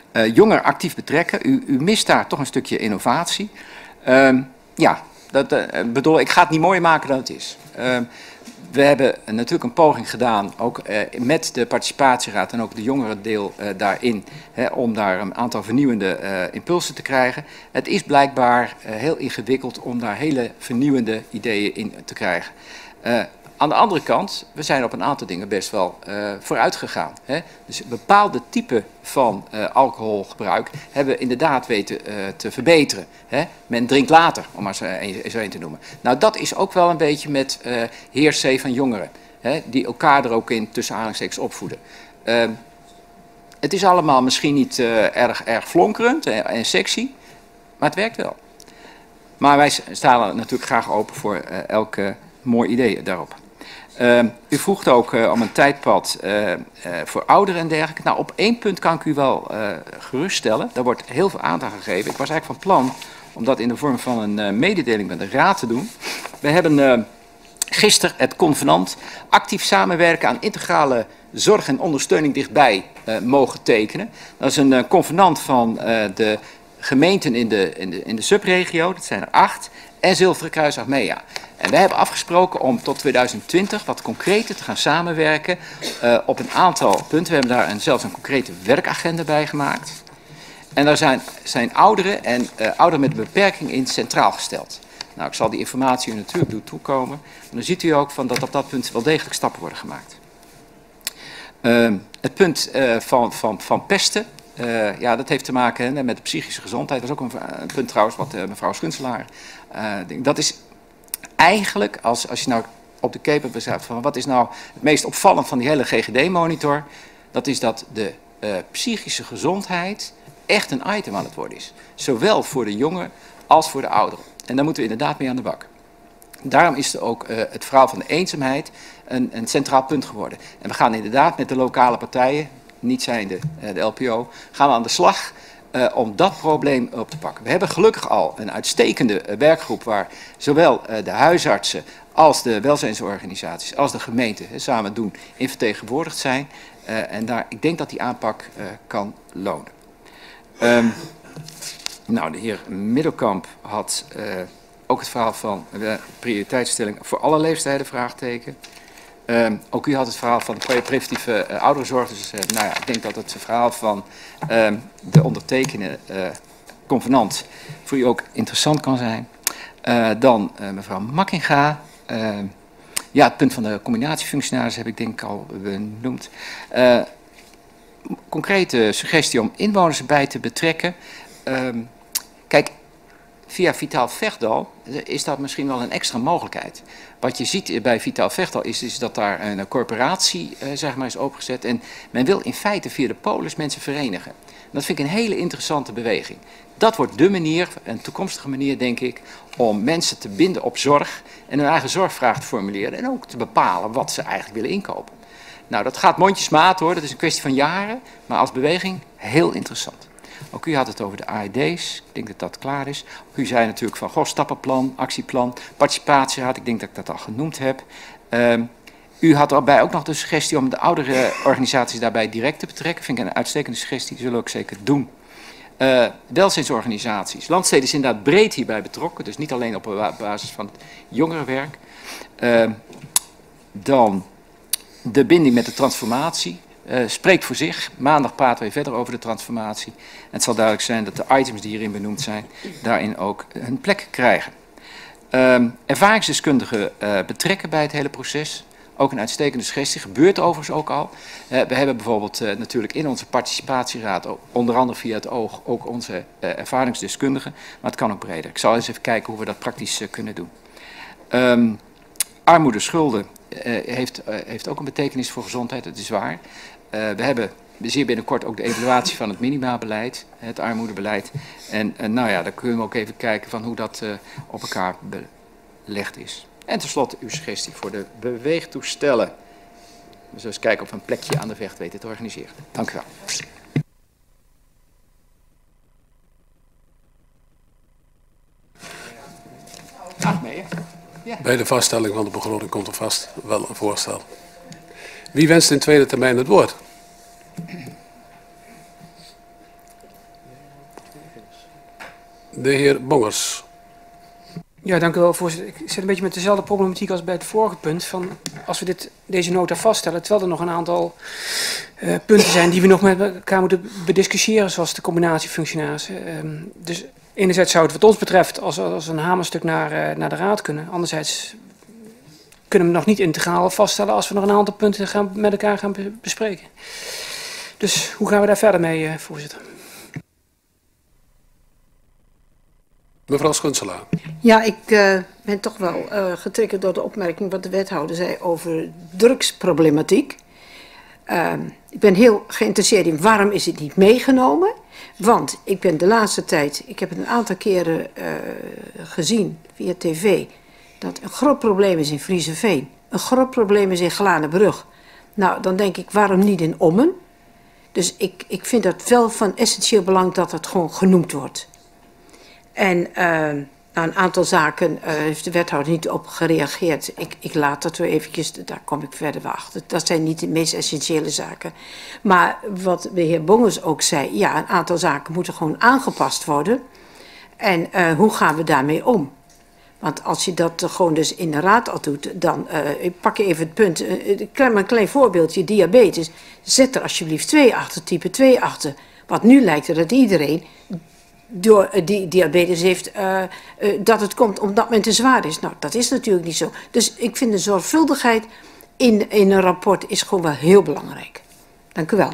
Uh, jongeren actief betrekken. U, u mist daar toch een stukje innovatie. Uh, ja, dat, uh, bedoel, ik ga het niet mooier maken dan het is. Uh, we hebben natuurlijk een poging gedaan, ook uh, met de participatieraad en ook de jongerendeel uh, daarin, hè, om daar een aantal vernieuwende uh, impulsen te krijgen. Het is blijkbaar uh, heel ingewikkeld om daar hele vernieuwende ideeën in te krijgen. Uh, Aan de andere kant, we zijn op een aantal dingen best wel uh, vooruit gegaan. Hè? Dus bepaalde typen van uh, alcoholgebruik hebben we inderdaad weten uh, te verbeteren. Hè? Men drinkt later, om maar zo een, zo een te noemen. Nou, dat is ook wel een beetje met uh, heer C van jongeren. Hè? Die elkaar er ook in tussen aanhalingstekens opvoeden. Uh, het is allemaal misschien niet uh, erg, erg flonkerend en, en sexy, maar het werkt wel. Maar wij staan er natuurlijk graag open voor uh, elke mooi idee daarop. Uh, u vroeg ook uh, om een tijdpad uh, uh, voor ouderen en dergelijke. Nou, op één punt kan ik u wel uh, geruststellen. Daar wordt heel veel aandacht gegeven. Ik was eigenlijk van plan om dat in de vorm van een uh, mededeling met de raad te doen. We hebben uh, gisteren het convenant actief samenwerken aan integrale zorg en ondersteuning dichtbij uh, mogen tekenen. Dat is een uh, convenant van uh, de gemeenten in de, in, de, in de subregio. Dat zijn er acht. En Zilveren Kruis Achmea. En wij hebben afgesproken om tot tweeduizend twintig wat concreter te gaan samenwerken uh, op een aantal punten. We hebben daar een, zelfs een concrete werkagenda bij gemaakt. En daar zijn, zijn ouderen en uh, ouderen met een beperking in centraal gesteld. Nou, ik zal die informatie u natuurlijk doen toekomen. Maar dan ziet u ook van dat op dat punt wel degelijk stappen worden gemaakt. Uh, het punt uh, van, van, van pesten. Uh, ja, dat heeft te maken hè, met de psychische gezondheid. Dat is ook een, een punt trouwens wat uh, mevrouw Schunselaar. Uh, dat is eigenlijk, als, als je nou op de keper beschrijft van wat is nou het meest opvallend van die hele G G D-monitor, dat is dat de uh, psychische gezondheid echt een item aan het worden is. Zowel voor de jongeren als voor de ouderen. En daar moeten we inderdaad mee aan de bak. Daarom is er ook uh, het verhaal van de eenzaamheid een, een centraal punt geworden. En we gaan inderdaad met de lokale partijen, niet zijnde uh, de L P O, gaan we aan de slag uh, om dat probleem op te pakken. We hebben gelukkig al een uitstekende uh, werkgroep waar zowel uh, de huisartsen als de welzijnsorganisaties als de gemeente uh, samen doen in vertegenwoordigd zijn. Uh, en daar, ik denk dat die aanpak uh, kan lonen. Um, nou, de heer Middelkamp had uh, ook het verhaal van de prioriteitsstelling voor alle leeftijden, vraagteken. Um, ook u had het verhaal van de preventieve uh, ouderenzorg. Dus uh, nou ja, ik denk dat het verhaal van um, de ondertekende uh, convenant voor u ook interessant kan zijn. Uh, dan uh, mevrouw Makkinga. Uh, ja, het punt van de combinatiefunctionaris heb ik denk ik al benoemd. Uh, concrete suggestie om inwoners erbij te betrekken. Um, kijk, via Vitaal Vechtdal is dat misschien wel een extra mogelijkheid. Wat je ziet bij Vitaal Vechtdal is, is dat daar een corporatie uh, zeg maar is opgezet. En men wil in feite via de polis mensen verenigen. En dat vind ik een hele interessante beweging. Dat wordt de manier, een toekomstige manier denk ik, om mensen te binden op zorg en hun eigen zorgvraag te formuleren. En ook te bepalen wat ze eigenlijk willen inkopen. Nou, dat gaat mondjesmaat hoor, dat is een kwestie van jaren. Maar als beweging heel interessant. Ook u had het over de A E D's. Ik denk dat dat klaar is. Ook u zei natuurlijk van, goh, stappenplan, actieplan, participatieraad. Ik denk dat ik dat al genoemd heb. Um, u had daarbij ook nog de suggestie om de oudere organisaties daarbij direct te betrekken. Vind ik een uitstekende suggestie, die zullen we ook zeker doen. Uh, welzijnsorganisaties. Landsteden is inderdaad breed hierbij betrokken. Dus niet alleen op basis van het jongerenwerk. Uh, dan de binding met de transformatie. Uh, spreekt voor zich. Maandag praten we verder over de transformatie. En het zal duidelijk zijn dat de items die hierin benoemd zijn, daarin ook hun plek krijgen. Um, ervaringsdeskundigen uh, betrekken bij het hele proces. Ook een uitstekende suggestie. Gebeurt overigens ook al. Uh, we hebben bijvoorbeeld uh, natuurlijk in onze participatieraad, onder andere via het oog, ook onze uh, ervaringsdeskundigen. Maar het kan ook breder. Ik zal eens even kijken hoe we dat praktisch uh, kunnen doen. Um, armoede, schulden uh, heeft, uh, heeft ook een betekenis voor gezondheid. Dat is waar. Uh, we hebben zeer binnenkort ook de evaluatie van het minimabeleid, het armoedebeleid. En uh, nou ja, dan kunnen we ook even kijken van hoe dat uh, op elkaar belegd is. En tenslotte uw suggestie voor de beweegtoestellen. We zullen eens kijken of we een plekje aan de vecht weten te organiseren. Dank u wel. Ach, mee, ja. Bij de vaststelling van de begroting komt er vast wel een voorstel. Wie wenst in tweede termijn het woord? De heer Bongers. Ja, dank u wel, voorzitter. Ik zit een beetje met dezelfde problematiek als bij het vorige punt. Van als we dit, deze nota vaststellen, terwijl er nog een aantal uh, punten zijn die we nog met elkaar moeten bediscussiëren, zoals de combinatiefunctionarissen. Um, dus enerzijds zou het wat ons betreft als, als een hamerstuk naar, uh, naar de raad kunnen. Anderzijds kunnen we nog niet integraal vaststellen als we nog een aantal punten gaan, met elkaar gaan be bespreken. Dus hoe gaan we daar verder mee, uh, voorzitter? Mevrouw Schunselaar. Ja, ik uh, ben toch wel uh, getriggerd door de opmerking wat de wethouder zei over drugsproblematiek. Uh, ik ben heel geïnteresseerd in waarom is het niet meegenomen. Want ik ben de laatste tijd, ik heb het een aantal keren uh, gezien via tv, dat een groot probleem is in Friezenveen. Een groot probleem is in Glanenbrug. Nou, dan denk ik, waarom niet in Ommen? Dus ik, ik vind het wel van essentieel belang dat het gewoon genoemd wordt. En uh, nou, een aantal zaken uh, heeft de wethouder niet op gereageerd. Ik, ik laat dat weer eventjes, daar kom ik verder wel achter. Dat zijn niet de meest essentiële zaken. Maar wat de heer Bongers ook zei, ja, een aantal zaken moeten gewoon aangepast worden. En uh, hoe gaan we daarmee om? Want als je dat gewoon dus in de raad al doet, dan uh, ik pak je even het punt. Uh, ik krijg maar een klein voorbeeldje, diabetes. Zet er alsjeblieft twee achter, type twee achter. Want nu lijkt het dat iedereen door uh, die diabetes heeft, uh, uh, dat het komt omdat men te zwaar is. Nou, dat is natuurlijk niet zo. Dus ik vind de zorgvuldigheid in, in een rapport is gewoon wel heel belangrijk. Dank u wel.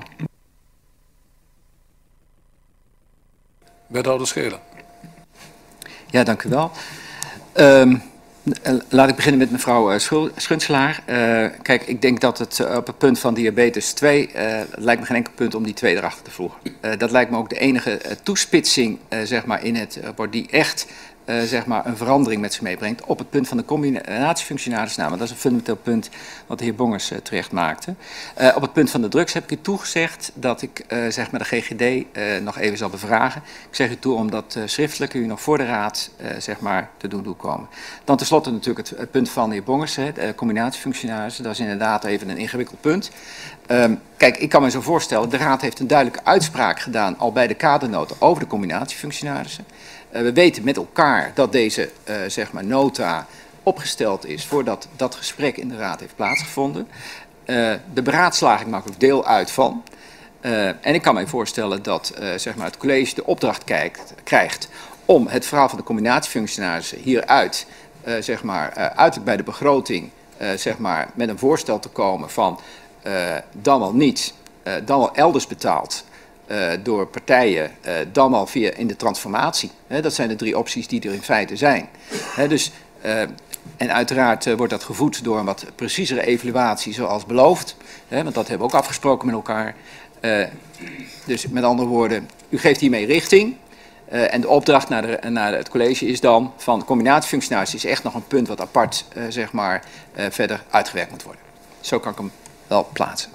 Wethouder Schelen. Ja, dank u wel. Um, laat ik beginnen met mevrouw uh, Schunselaar. Uh, kijk, ik denk dat het uh, op het punt van diabetes twee, uh, lijkt me geen enkel punt om die twee erachter te voegen. Uh, dat lijkt me ook de enige uh, toespitsing uh, zeg maar in het rapport die echt uh, zeg maar een verandering met zich meebrengt op het punt van de combinatiefunctionaris. Nou, dat is een fundamenteel punt wat de heer Bongers uh, terecht maakte. Uh, op het punt van de drugs heb ik u toegezegd dat ik uh, zeg maar de G G D uh, nog even zal bevragen. Ik zeg u toe om dat uh, schriftelijk u nog voor de raad uh, zeg maar te doen toekomen. Dan tenslotte natuurlijk het, het punt van de heer Bongers, hè, de combinatiefunctionarissen. Dat is inderdaad even een ingewikkeld punt. Um, kijk, ik kan me zo voorstellen, de raad heeft een duidelijke uitspraak gedaan al bij de kadernoten over de combinatiefunctionarissen. Uh, we weten met elkaar dat deze uh, zeg maar nota opgesteld is voordat dat gesprek in de raad heeft plaatsgevonden. Uh, de beraadslaging maakt ook deel uit van. Uh, en ik kan me voorstellen dat uh, zeg maar het college de opdracht kijkt, krijgt om het verhaal van de combinatiefunctionarissen hieruit, uh, zeg maar, uh, uiterlijk bij de begroting, uh, zeg maar, met een voorstel te komen van uh, dan wel niet, uh, dan wel elders betaald. Uh, door partijen, uh, dan al via in de transformatie. He, dat zijn de drie opties die er in feite zijn. He, dus, uh, en uiteraard uh, wordt dat gevoed door een wat preciezere evaluatie zoals beloofd. He, want dat hebben we ook afgesproken met elkaar. Uh, dus met andere woorden, u geeft hiermee richting. Uh, en de opdracht naar, de, naar het college is dan van de combinatiefunctionaris is echt nog een punt wat apart uh, zeg maar, uh, verder uitgewerkt moet worden. Zo kan ik hem wel plaatsen.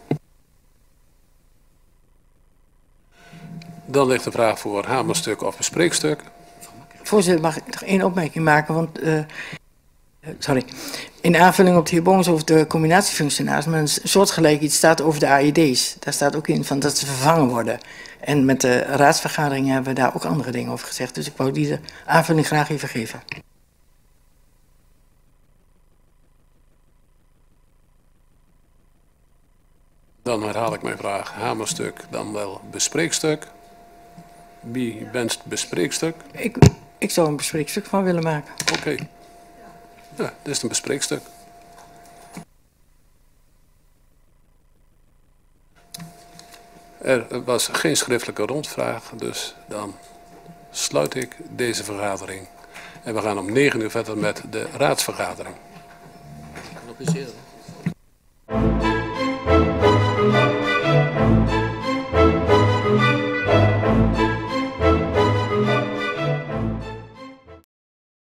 Dan ligt de vraag voor hamerstuk of bespreekstuk. Voorzitter, mag ik nog één opmerking maken? Want, uh, sorry. In aanvulling op de heer Bongers over de combinatiefunctionaris, maar een soortgelijk iets staat over de A I D's. Daar staat ook in van dat ze vervangen worden. En met de raadsvergadering hebben we daar ook andere dingen over gezegd. Dus ik wou die aanvulling graag even geven. Dan herhaal ik mijn vraag. Hamerstuk, dan wel bespreekstuk. Wie wenst bespreekstuk? Ik, ik zou een bespreekstuk van willen maken. Oké. Okay. Ja, dit is een bespreekstuk. Er was geen schriftelijke rondvraag, dus dan sluit ik deze vergadering. En we gaan om negen uur verder met de raadsvergadering. Nog eens eerder.